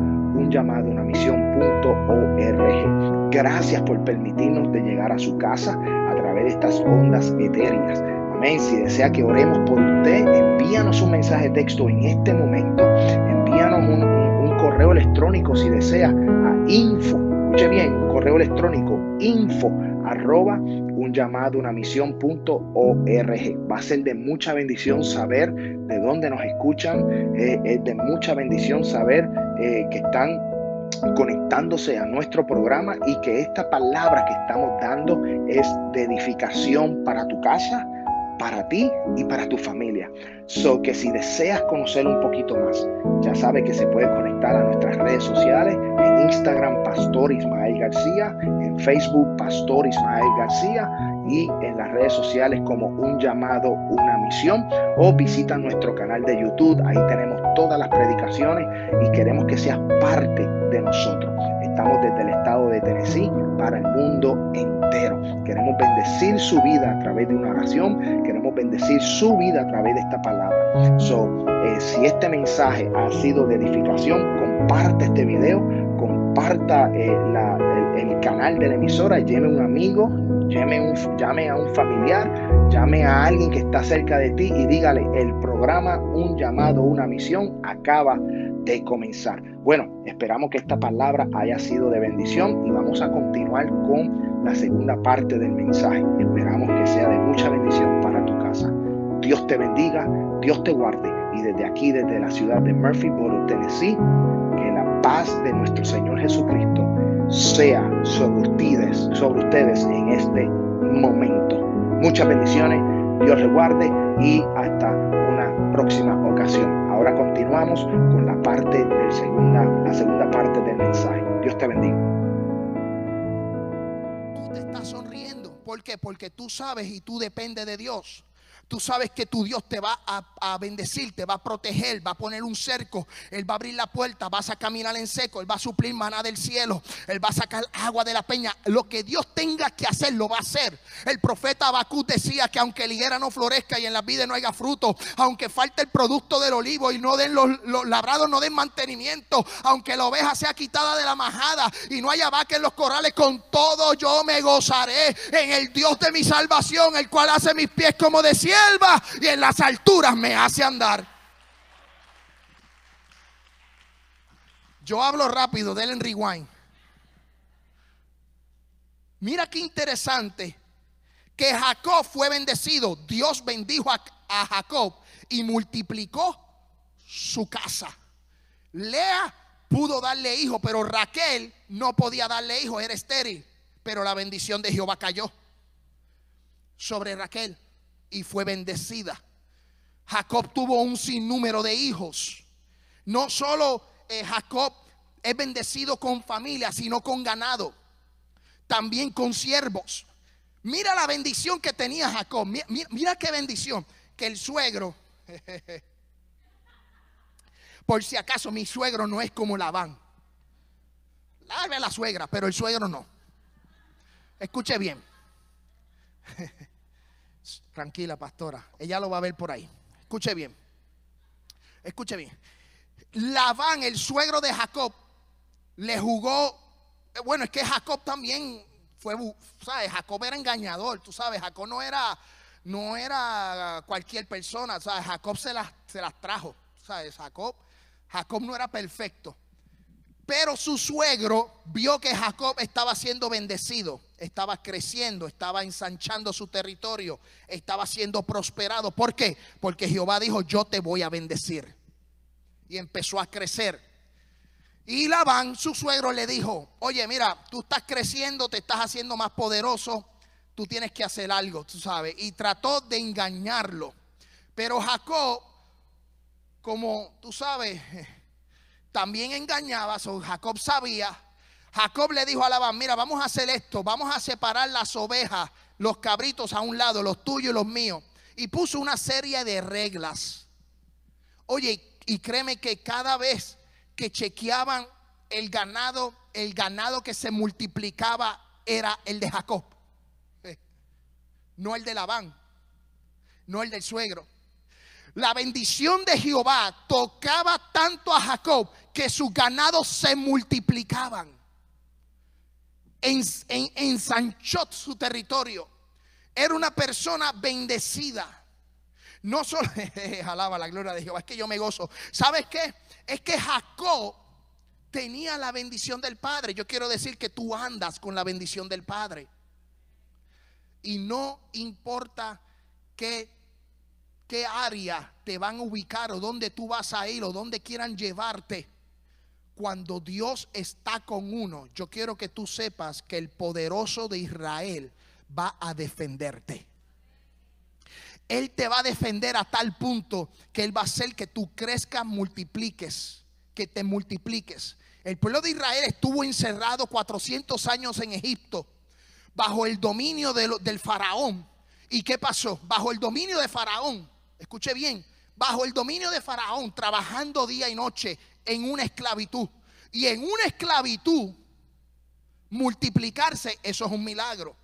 unllamadounamision.org. Gracias por permitirnos de llegar a su casa a través de estas ondas etéreas. Amén. Si desea que oremos por usted, envíanos un mensaje de texto en este momento. Envíanos un correo electrónico si desea a info. Escuche bien, un correo electrónico info@unllamadounamision.org. Va a ser de mucha bendición saber de dónde nos escuchan. Es de mucha bendición saber que están conectándose a nuestro programa y que esta palabra que estamos dando es de edificación para tu casa, para ti y para tu familia. Que si deseas conocer un poquito más, ya sabes que se puede conectar a nuestras redes sociales. En Instagram, Pastor Ismael García, en Facebook, Pastor Ismael García, y en las redes sociales como Un Llamado, Una Misión, o visita nuestro canal de YouTube. Ahí tenemos todas las predicaciones y queremos que seas parte de nosotros. Estamos desde el estado de Tennessee para el mundo entero. Queremos bendecir su vida a través de una oración. Queremos bendecir su vida a través de esta palabra. Si este mensaje ha sido de edificación, comparte este video, comparta el canal de la emisora, llame a un amigo, llame a un familiar, llame a alguien que está cerca de ti y dígale: el programa Un Llamado, Una Misión acaba de comenzar. Bueno, esperamos que esta palabra haya sido de bendición y vamos a continuar con la segunda parte del mensaje. Esperamos que sea de mucha bendición para Dios te bendiga, Dios te guarde. Y desde aquí, desde la ciudad de Murphyboro, Tennessee, que la paz de nuestro Señor Jesucristo sea sobre ustedes en este momento. Muchas bendiciones, Dios les guarde y hasta una próxima ocasión. Ahora continuamos con la segunda parte del mensaje. Dios te bendiga. Tú te estás sonriendo. ¿Por qué? Porque tú sabes y tú dependes de Dios. Tú sabes que tu Dios te va a bendecir, te va a proteger, va a poner un cerco, Él va a abrir la puerta, vas a caminar en seco, Él va a suplir maná del cielo, Él va a sacar agua de la peña. Lo que Dios tenga que hacer, lo va a hacer. El profeta Habacuc decía que aunque la higuera no florezca y en la vides no haya fruto, aunque falte el producto del olivo y no den los labrados no den mantenimiento, aunque la oveja sea quitada de la majada y no haya vaca en los corrales, con todo yo me gozaré en el Dios de mi salvación, el cual hace mis pies como de sierva y en las alturas me hace andar. Yo hablo rápido, denle rewind. Mira qué interesante que Jacob fue bendecido. Dios bendijo a Jacob y multiplicó su casa. Lea pudo darle hijo, pero Raquel no podía darle hijo, era estéril. Pero la bendición de Jehová cayó sobre Raquel y fue bendecida. Jacob tuvo un sinnúmero de hijos. No solo Jacob es bendecido con familia, sino con ganado, también con siervos. Mira la bendición que tenía Jacob. Mira qué bendición. Que el suegro, por si acaso, mi suegro no es como Labán. La suegra, pero el suegro no. Escuche bien. Tranquila, pastora, ella lo va a ver por ahí. Escuche bien. Escuche bien. Labán, el suegro de Jacob, le jugó. Bueno, es que Jacob también fue, ¿sabes? Jacob era engañador, tú sabes. Jacob no era cualquier persona, ¿sabes? Jacob se las trajo, ¿sabes? Jacob no era perfecto. Pero su suegro vio que Jacob estaba siendo bendecido, estaba creciendo, estaba ensanchando su territorio, estaba siendo prosperado. ¿Por qué? Porque Jehová dijo: yo te voy a bendecir. Y empezó a crecer. Y Labán, su suegro, le dijo: oye, mira, tú estás creciendo, te estás haciendo más poderoso, tú tienes que hacer algo, tú sabes. Y trató de engañarlo. Pero Jacob, como tú sabes, también engañaba. Jacob sabía. Jacob le dijo a Labán: mira, vamos a hacer esto, vamos a separar las ovejas, los cabritos a un lado, los tuyos y los míos. Y puso una serie de reglas. Oye, y créeme que cada vez que chequeaban el ganado que se multiplicaba era el de Jacob, no el de Labán, no el del suegro. La bendición de Jehová tocaba tanto a Jacob que sus ganados se multiplicaban. Ensanchó su territorio. Era una persona bendecida. No solo, alaba la gloria de Jehová, es que yo me gozo. ¿Sabes qué? Es que Jacob tenía la bendición del Padre. Yo quiero decir que tú andas con la bendición del Padre. Y no importa qué área te van a ubicar o dónde tú vas a ir o dónde quieran llevarte. Cuando Dios está con uno, yo quiero que tú sepas que el poderoso de Israel va a defenderte. Él te va a defender a tal punto que Él va a hacer que tú crezcas, multipliques, que te multipliques. El pueblo de Israel estuvo encerrado 400 años en Egipto bajo el dominio del faraón. ¿Y qué pasó? Bajo el dominio de faraón, escuche bien, bajo el dominio de faraón, trabajando día y noche en una esclavitud. Y en una esclavitud, multiplicarse, eso es un milagro.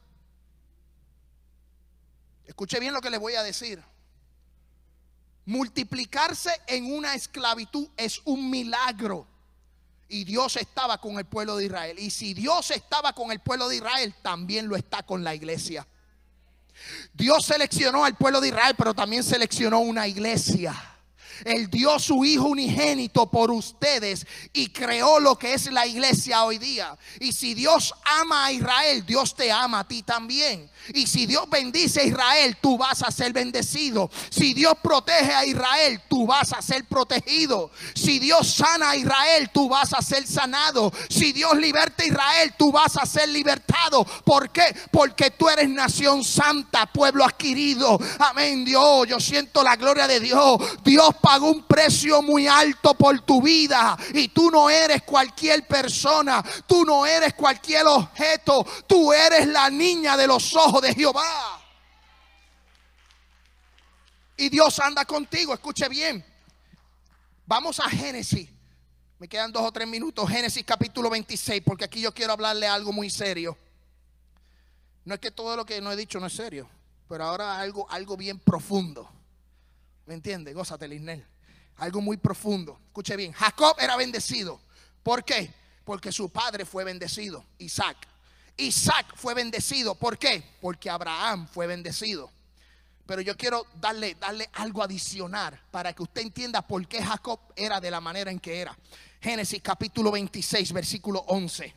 Escuche bien lo que les voy a decir. Multiplicarse en una esclavitud es un milagro. Y Dios estaba con el pueblo de Israel. Y si Dios estaba con el pueblo de Israel, también lo está con la iglesia. Dios seleccionó al pueblo de Israel, pero también seleccionó una iglesia. Él dio su Hijo unigénito por ustedes y creó lo que es la iglesia hoy día. Y si Dios ama a Israel, Dios te ama a ti también. Y si Dios bendice a Israel, tú vas a ser bendecido. Si Dios protege a Israel, tú vas a ser protegido. Si Dios sana a Israel, tú vas a ser sanado. Si Dios liberta a Israel, tú vas a ser libertado. ¿Por qué? Porque tú eres nación santa, pueblo adquirido. Amén, Dios. Yo siento la gloria de Dios. Dios pagó un precio muy alto por tu vida. Y tú no eres cualquier persona. Tú no eres cualquier objeto. Tú eres la niña de los ojos de Jehová. Y Dios anda contigo. Escuche bien. Vamos a Génesis. Me quedan 2 o 3 minutos. Génesis capítulo 26. Porque aquí yo quiero hablarle algo muy serio. No es que todo lo que no he dicho no es serio, pero ahora algo bien profundo. ¿Me entiende? Gózate, Lisnel. Algo muy profundo. Escuche bien. Jacob era bendecido. ¿Por qué? Porque su padre fue bendecido, Isaac. Isaac fue bendecido. ¿Por qué? Porque Abraham fue bendecido. Pero yo quiero darle algo adicional para que usted entienda por qué Jacob era de la manera en que era. Génesis capítulo 26, versículo 11.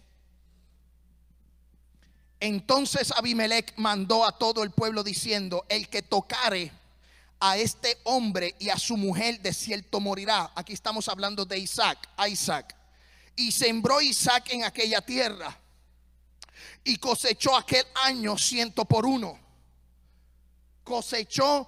Entonces Abimelech mandó a todo el pueblo diciendo: el que tocare a este hombre y a su mujer de cierto morirá. Aquí estamos hablando de Isaac, a Isaac. Y sembró Isaac en aquella tierra y cosechó aquel año 100 por 1. Cosechó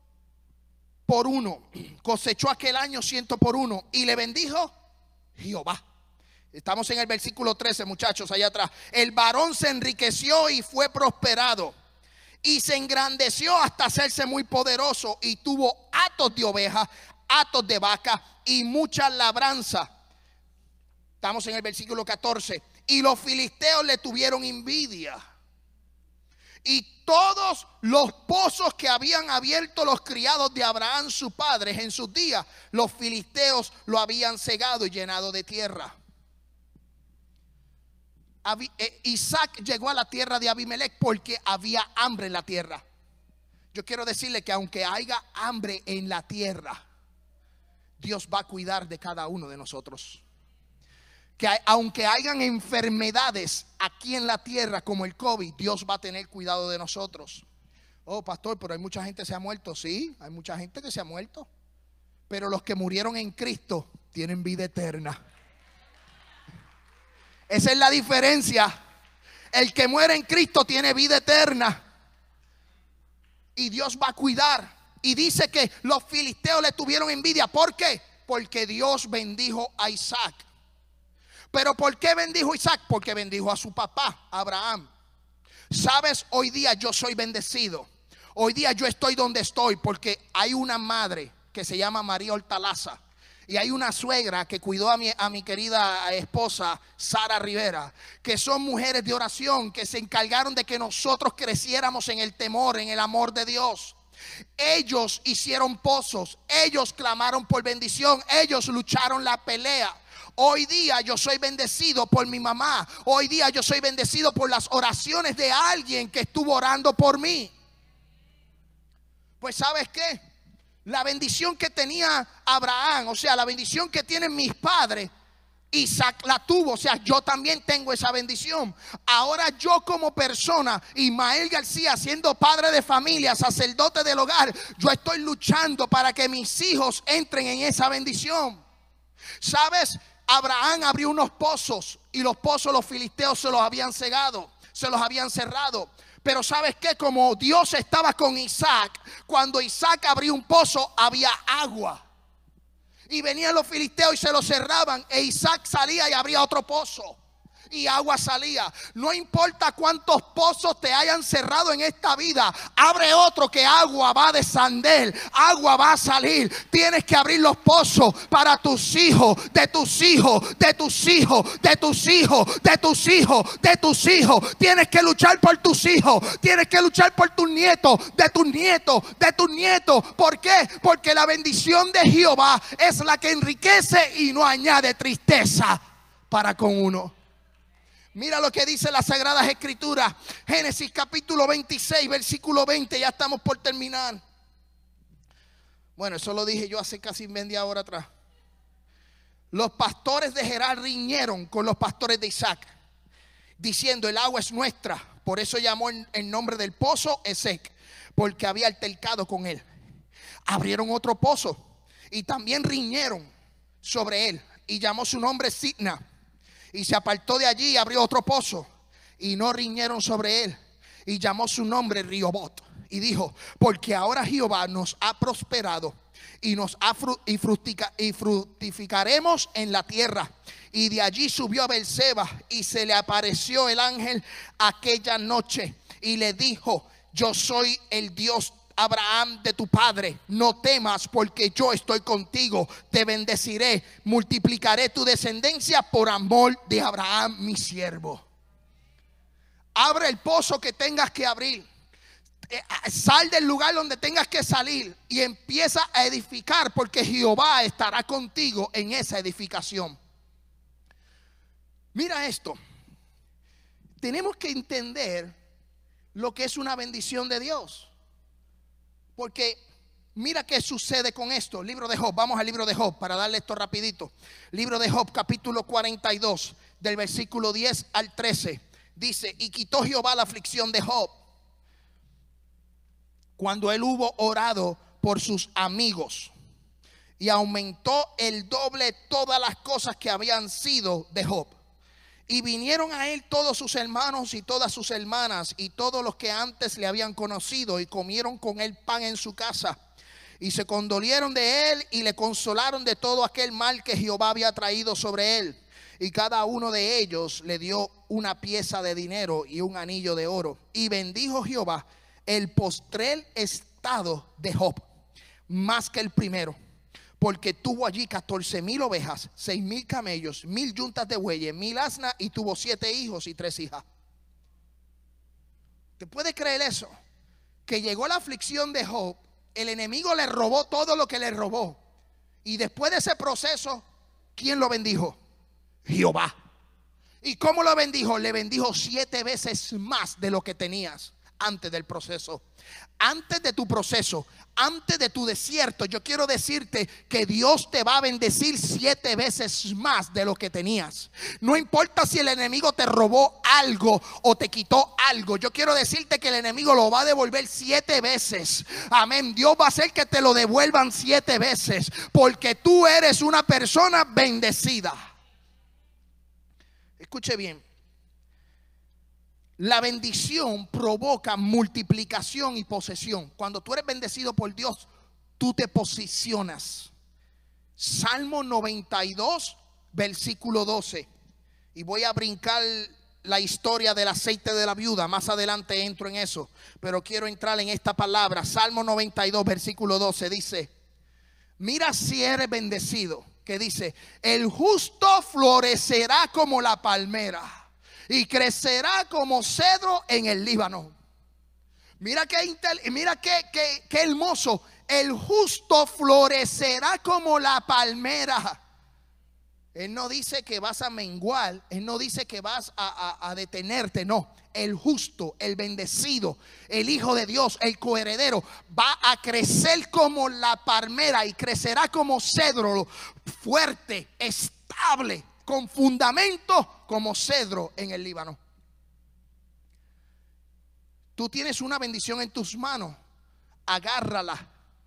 aquel año 100 por 1 y le bendijo Jehová. Estamos en el versículo 13, muchachos, allá atrás. El varón se enriqueció y fue prosperado, y se engrandeció hasta hacerse muy poderoso, y tuvo hatos de ovejas, hatos de vaca y mucha labranza. Estamos en el versículo 14. Y los filisteos le tuvieron envidia, y todos los pozos que habían abierto los criados de Abraham su padre en sus días, los filisteos lo habían cegado y llenado de tierra. Isaac llegó a la tierra de Abimelech porque había hambre en la tierra. Yo quiero decirle que aunque haya hambre en la tierra, Dios va a cuidar de cada uno de nosotros. Que aunque hayan enfermedades aquí en la tierra como el COVID, Dios va a tener cuidado de nosotros. Oh, pastor, pero hay mucha gente que se ha muerto. Sí, hay mucha gente que se ha muerto, pero los que murieron en Cristo tienen vida eterna. Esa es la diferencia. El que muere en Cristo tiene vida eterna, y Dios va a cuidar. Y dice que los filisteos le tuvieron envidia. ¿Por qué? Porque Dios bendijo a Isaac. ¿Pero por qué bendijo a Isaac? Porque bendijo a su papá, Abraham. Sabes, hoy día yo soy bendecido. Hoy día yo estoy donde estoy porque hay una madre que se llama María Hortalaza, y hay una suegra que cuidó a mi querida esposa Sara Rivera, que son mujeres de oración que se encargaron de que nosotros creciéramos en el temor, en el amor de Dios. Ellos hicieron pozos, ellos clamaron por bendición, ellos lucharon la pelea. Hoy día yo soy bendecido por mi mamá. Hoy día yo soy bendecido por las oraciones de alguien que estuvo orando por mí. Pues ¿sabes qué? La bendición que tenía Abraham, o sea, la bendición que tienen mis padres, Isaac la tuvo. O sea, yo también tengo esa bendición. Ahora yo como persona, Ismael García, siendo padre de familia, sacerdote del hogar, yo estoy luchando para que mis hijos entren en esa bendición. ¿Sabes? Abraham abrió unos pozos, y los pozos los filisteos se los habían cegado, se los habían cerrado. Pero ¿sabes qué? Como Dios estaba con Isaac, cuando Isaac abrió un pozo había agua, y venían los filisteos y se lo cerraban, e Isaac salía y abría otro pozo y agua salía. No importa cuántos pozos te hayan cerrado en esta vida, abre otro que agua va a descender, agua va a salir. Tienes que abrir los pozos para tus hijos, de tus hijos, de tus hijos, de tus hijos, de tus hijos, de tus hijos. Tienes que luchar por tus hijos, tienes que luchar por tus nietos, de tus nietos, de tus nietos. ¿Por qué? Porque la bendición de Jehová es la que enriquece y no añade tristeza para con uno. Mira lo que dice las Sagradas Escrituras. Génesis capítulo 26, versículo 20. Ya estamos por terminar. Bueno, eso lo dije yo hace casi media hora atrás. Los pastores de Gerar riñeron con los pastores de Isaac, diciendo: el agua es nuestra. Por eso llamó el nombre del pozo Esek, porque había altercado con él. Abrieron otro pozo y también riñeron sobre él, y llamó su nombre Sidna. Y se apartó de allí y abrió otro pozo, y no riñeron sobre él, y llamó su nombre Rihobot. Y dijo: porque ahora Jehová nos ha prosperado y fructificaremos en la tierra. Y de allí subió a Beerseba, y se le apareció el ángel aquella noche y le dijo: yo soy el Dios Abraham de tu padre, no temas, porque yo estoy contigo, te bendeciré, multiplicaré tu descendencia por amor de Abraham mi siervo. Abre el pozo que tengas que abrir, sal del lugar donde tengas que salir y empieza a edificar, porque Jehová estará contigo en esa edificación. Mira esto, tenemos que entender lo que es una bendición de Dios. Porque mira qué sucede con esto. Libro de Job, vamos al libro de Job para darle esto rapidito. Libro de Job, capítulo 42, del versículo 10 al 13. Dice: y quitó Jehová la aflicción de Job cuando él hubo orado por sus amigos, y aumentó el doble todas las cosas que habían sido de Job. Y vinieron a él todos sus hermanos y todas sus hermanas y todos los que antes le habían conocido, y comieron con él pan en su casa, y se condolieron de él y le consolaron de todo aquel mal que Jehová había traído sobre él. Y cada uno de ellos le dio una pieza de dinero y un anillo de oro. Y bendijo Jehová el postrer estado de Job más que el primero, porque tuvo allí 14,000 ovejas, 6,000 camellos, 1,000 yuntas de bueyes, 1,000 asnas, y tuvo 7 hijos y 3 hijas. ¿Te puedes creer eso? Que llegó la aflicción de Job, el enemigo le robó todo lo que le robó, y después de ese proceso, ¿quién lo bendijo? Jehová. ¿Y cómo lo bendijo? Le bendijo 7 veces más de lo que tenías antes del proceso. Antes de tu proceso, antes de tu desierto, yo quiero decirte que Dios te va a bendecir 7 veces más de lo que tenías. No importa si el enemigo te robó algo o te quitó algo, yo quiero decirte que el enemigo lo va a devolver 7 veces. Amén. Dios va a hacer que te lo devuelvan 7 veces, porque tú eres una persona bendecida. Escuche bien. La bendición provoca multiplicación y posesión. Cuando tú eres bendecido por Dios, tú te posicionas. Salmo 92, versículo 12. Y voy a brincar la historia del aceite de la viuda. Más adelante entro en eso, pero quiero entrar en esta palabra. Salmo 92, versículo 12 dice: mira si eres bendecido, que dice: el justo florecerá como la palmera y crecerá como cedro en el Líbano. Mira qué hermoso. El justo florecerá como la palmera. Él no dice que vas a menguar, él no dice que vas a detenerte, no. El justo, el bendecido, el hijo de Dios, el coheredero, va a crecer como la palmera y crecerá como cedro, fuerte, estable, con fundamento como cedro en el Líbano. Tú tienes una bendición en tus manos. Agárrala.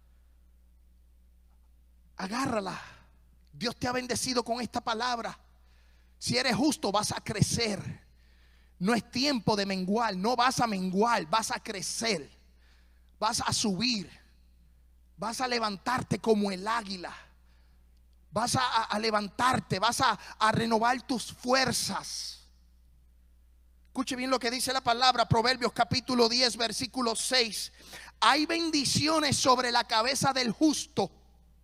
Agárrala. Dios te ha bendecido con esta palabra. Si eres justo, vas a crecer. No es tiempo de menguar. No vas a menguar, vas a crecer. Vas a subir. Vas a levantarte como el águila. Vas a levantarte, vas a renovar tus fuerzas. Escuche bien lo que dice la palabra. Proverbios capítulo 10, versículo 6. Hay bendiciones sobre la cabeza del justo.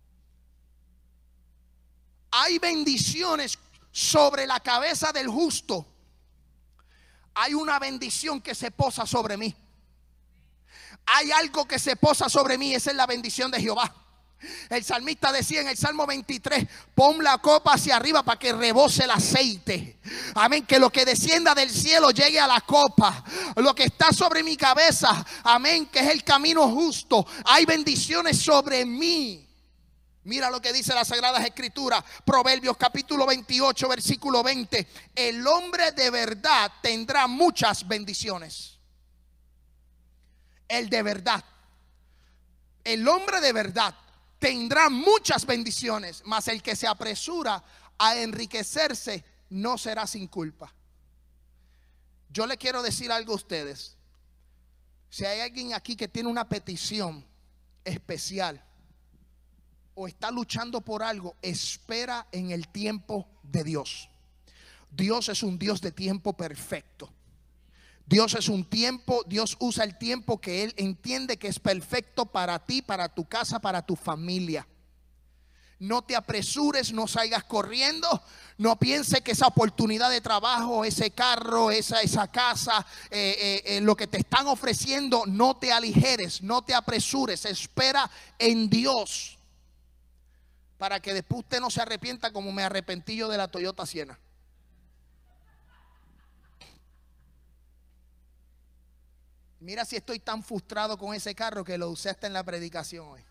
Hay bendiciones sobre la cabeza del justo. Hay una bendición que se posa sobre mí. Hay algo que se posa sobre mí. Esa es la bendición de Jehová. El salmista decía en el Salmo 23: pon la copa hacia arriba para que rebose el aceite. Amén. Que lo que descienda del cielo llegue a la copa. Lo que está sobre mi cabeza, amén, que es el camino justo. Hay bendiciones sobre mí. Mira lo que dice las Sagradas Escrituras. Proverbios capítulo 28 versículo 20. El hombre de verdad tendrá muchas bendiciones. El de verdad. El hombre de verdad tendrá muchas bendiciones, mas el que se apresura a enriquecerse no será sin culpa. Yo le quiero decir algo a ustedes. Si hay alguien aquí que tiene una petición especial o está luchando por algo, espera en el tiempo de Dios. Dios es un Dios de tiempo perfecto. Dios es un tiempo, Dios usa el tiempo que Él entiende que es perfecto para ti, para tu casa, para tu familia. No te apresures, no salgas corriendo. No pienses que esa oportunidad de trabajo, ese carro, esa casa, lo que te están ofreciendo, no te aligeres, no te apresures. Espera en Dios para que después usted no se arrepienta como me arrepentí yo de la Toyota Siena. Mira si estoy tan frustrado con ese carro que lo usé hasta en la predicación hoy.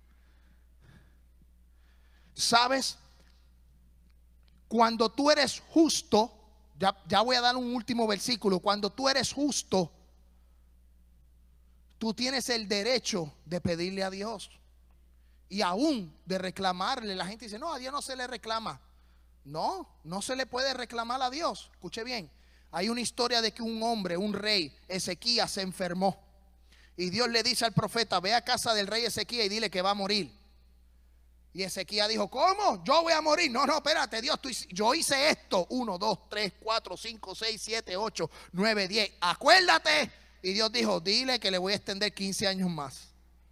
¿Sabes? Cuando tú eres justo, ya voy a dar un último versículo. Cuando tú eres justo, tú tienes el derecho de pedirle a Dios y aún de reclamarle. La gente dice: no, a Dios no se le reclama. No, no se le puede reclamar a Dios. Escuche bien. Hay una historia de que un hombre, un rey, Ezequías, se enfermó. Y Dios le dice al profeta: ve a casa del rey Ezequías y dile que va a morir. Y Ezequías dijo: ¿cómo? ¿Yo voy a morir? No, espérate, Dios, yo hice esto. 1, 2, 3, 4, 5, 6, 7, 8, 9, 10. Acuérdate. Y Dios dijo: dile que le voy a extender 15 años más.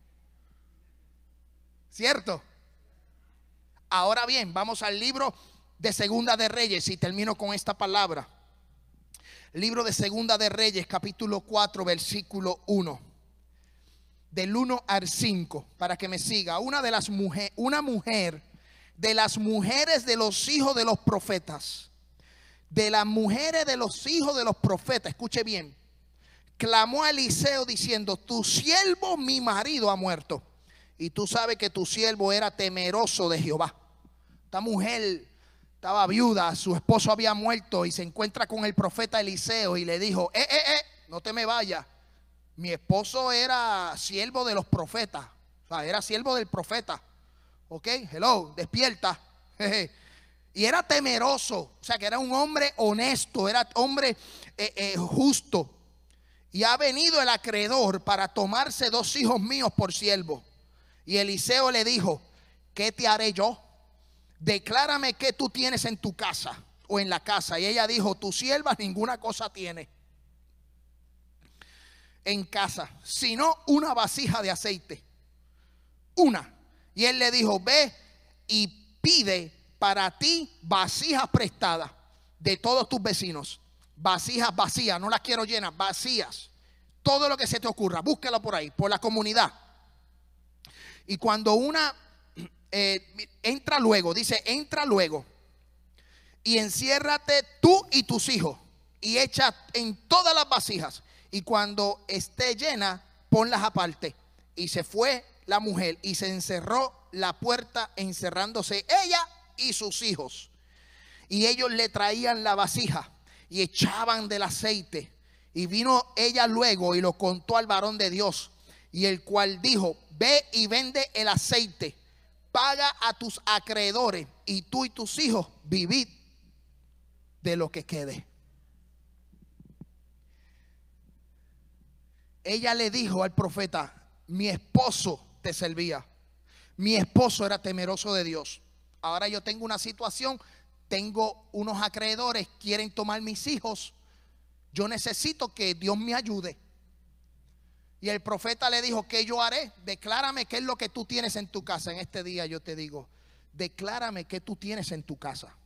¿Cierto? Ahora bien, vamos al libro de Segunda de Reyes y termino con esta palabra. Libro de Segunda de Reyes, capítulo 4, versículo 1. Del 1 al 5, para que me siga. Una mujer de las mujeres de los hijos de los profetas. De las mujeres de los hijos de los profetas, escuche bien. Clamó a Eliseo diciendo: tu siervo mi marido ha muerto. Y tú sabes que tu siervo era temeroso de Jehová. Esta mujer estaba viuda, su esposo había muerto y se encuentra con el profeta Eliseo y le dijo: no te me vayas. Mi esposo era siervo de los profetas, o sea, era siervo del profeta. Ok, hello, despierta. Y era temeroso, o sea que era un hombre honesto, era hombre justo. Y ha venido el acreedor para tomarse 2 hijos míos por siervo. Y Eliseo le dijo: ¿qué te haré yo? Declárame qué tú tienes en tu casa o en la casa. Y ella dijo: tu sierva ninguna cosa tiene en casa, sino una vasija de aceite. Una. Y él le dijo: ve y pide para ti vasijas prestadas de todos tus vecinos. Vasijas vacías, no las quiero llenas, vacías. Todo lo que se te ocurra, búscalo por ahí, por la comunidad. Y cuando una entra luego, dice: entra luego y enciérrate tú y tus hijos y echa en todas las vasijas, y cuando esté llena ponlas aparte. Y se fue la mujer y se encerró la puerta, encerrándose ella y sus hijos. Y ellos le traían la vasija y echaban del aceite. Y vino ella luego y lo contó al varón de Dios, y el cual dijo: ve y vende el aceite, paga a tus acreedores, y tú y tus hijos vivid de lo que quede. Ella le dijo al profeta: mi esposo te servía, mi esposo era temeroso de Dios. Ahora yo tengo una situación, tengo unos acreedores, quieren tomar mis hijos, yo necesito que Dios me ayude. Y el profeta le dijo: ¿qué yo haré? Declárame qué es lo que tú tienes en tu casa. En este día yo te digo: declárame qué tú tienes en tu casa.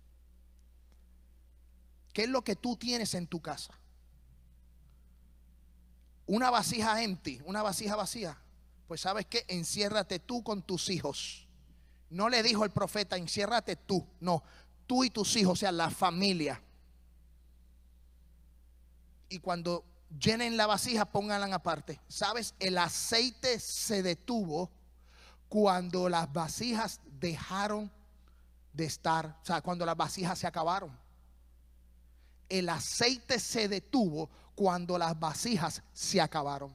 ¿Qué es lo que tú tienes en tu casa? Una vasija empty, una vasija vacía. Pues ¿sabes qué? Enciérrate tú con tus hijos. No le dijo el profeta, enciérrate tú. No, tú y tus hijos, o sea, la familia. Y cuando llenen la vasija, pónganla aparte. ¿Sabes? El aceite se detuvo cuando las vasijas dejaron de estar, o sea, cuando las vasijas se acabaron. El aceite se detuvo cuando las vasijas se acabaron.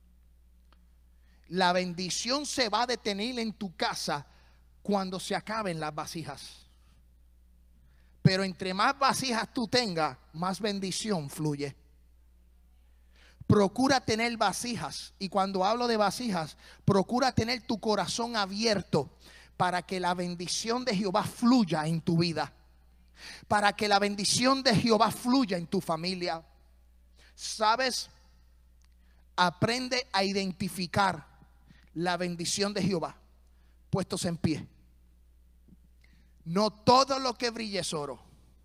La bendición se va a detener en tu casa cuando se acaben las vasijas. Pero entre más vasijas tú tengas, más bendición fluye. Procura tener vasijas. Y cuando hablo de vasijas, procura tener tu corazón abierto para que la bendición de Jehová fluya en tu vida. Para que la bendición de Jehová fluya en tu familia. ¿Sabes? Aprende a identificar la bendición de Jehová puestos en pie. No todo lo que brille es oro.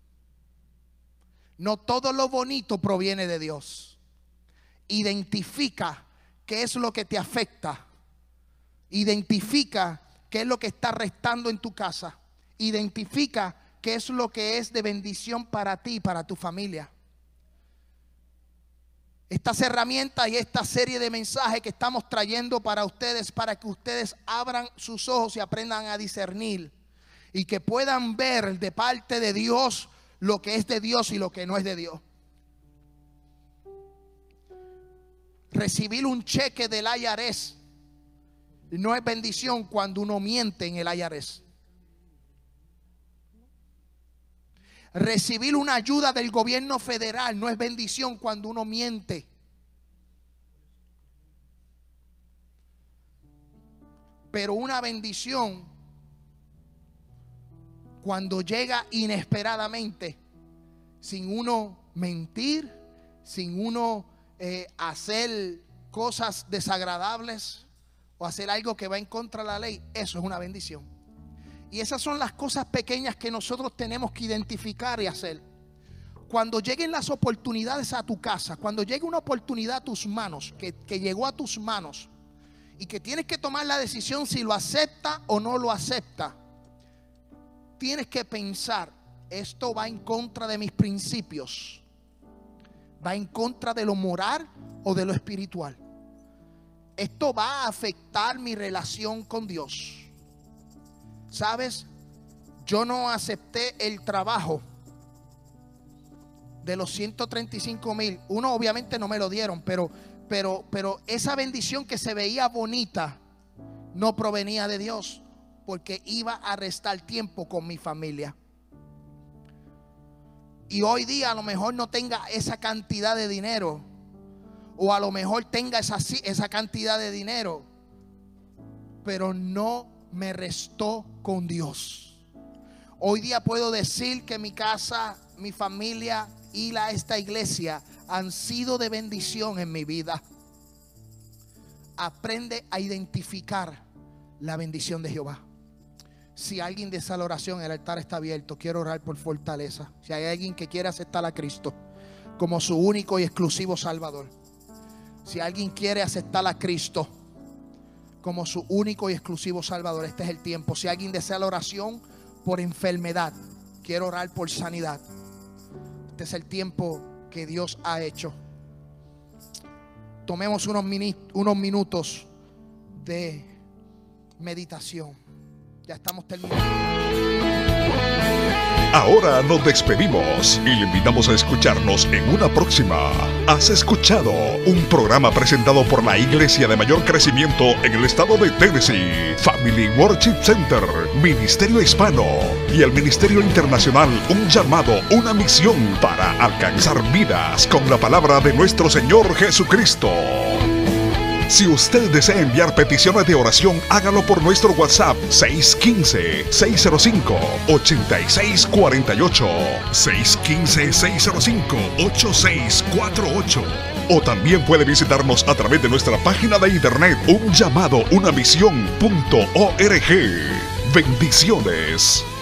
No todo lo bonito proviene de Dios. Identifica qué es lo que te afecta. Identifica qué es lo que está restando en tu casa. Identifica qué es lo que es de bendición para ti y para tu familia. Estas herramientas y esta serie de mensajes que estamos trayendo para ustedes, para que ustedes abran sus ojos y aprendan a discernir y que puedan ver de parte de Dios lo que es de Dios y lo que no es de Dios. Recibir un cheque del IRS no es bendición cuando uno miente en el IRS. Recibir una ayuda del gobierno federal no es bendición cuando uno miente. Pero una bendición cuando llega inesperadamente, sin uno mentir, sin uno hacer cosas desagradables o hacer algo que va en contra de la ley. Eso es una bendición. Y esas son las cosas pequeñas que nosotros tenemos que identificar y hacer. Cuando lleguen las oportunidades a tu casa, cuando llegue una oportunidad a tus manos, que llegó a tus manos, y que tienes que tomar la decisión si lo acepta o no lo acepta, tienes que pensar, esto va en contra de mis principios, va en contra de lo moral o de lo espiritual. Esto va a afectar mi relación con Dios. ¿Sabes? Yo no acepté el trabajo de los 135,000. Uno obviamente no me lo dieron, pero esa bendición que se veía bonita no provenía de Dios, porque iba a restar tiempo con mi familia. Y hoy día a lo mejor no tenga esa cantidad de dinero, o a lo mejor tenga esa cantidad de dinero, pero no me restó con Dios. Hoy día puedo decir que mi casa, mi familia y esta iglesia han sido de bendición en mi vida. Aprende a identificar la bendición de Jehová. Si alguien desea la oración, el altar está abierto. Quiero orar por fortaleza. Si hay alguien que quiere aceptar a Cristo como su único y exclusivo Salvador, si alguien quiere aceptar a Cristo como su único y exclusivo Salvador, este es el tiempo. Si alguien desea la oración por enfermedad, quiero orar por sanidad. Este es el tiempo que Dios ha hecho. Tomemos unos minutos de meditación. Ya estamos terminando. Ahora nos despedimos y le invitamos a escucharnos en una próxima. Has escuchado un programa presentado por la Iglesia de Mayor Crecimiento en el estado de Tennessee, Family Worship Center, Ministerio Hispano y el Ministerio Internacional, un llamado, una misión para alcanzar vidas con la palabra de nuestro Señor Jesucristo. Si usted desea enviar peticiones de oración, hágalo por nuestro WhatsApp 615-605-8648, 615-605-8648. O también puede visitarnos a través de nuestra página de internet unllamadounamisión.org. Bendiciones.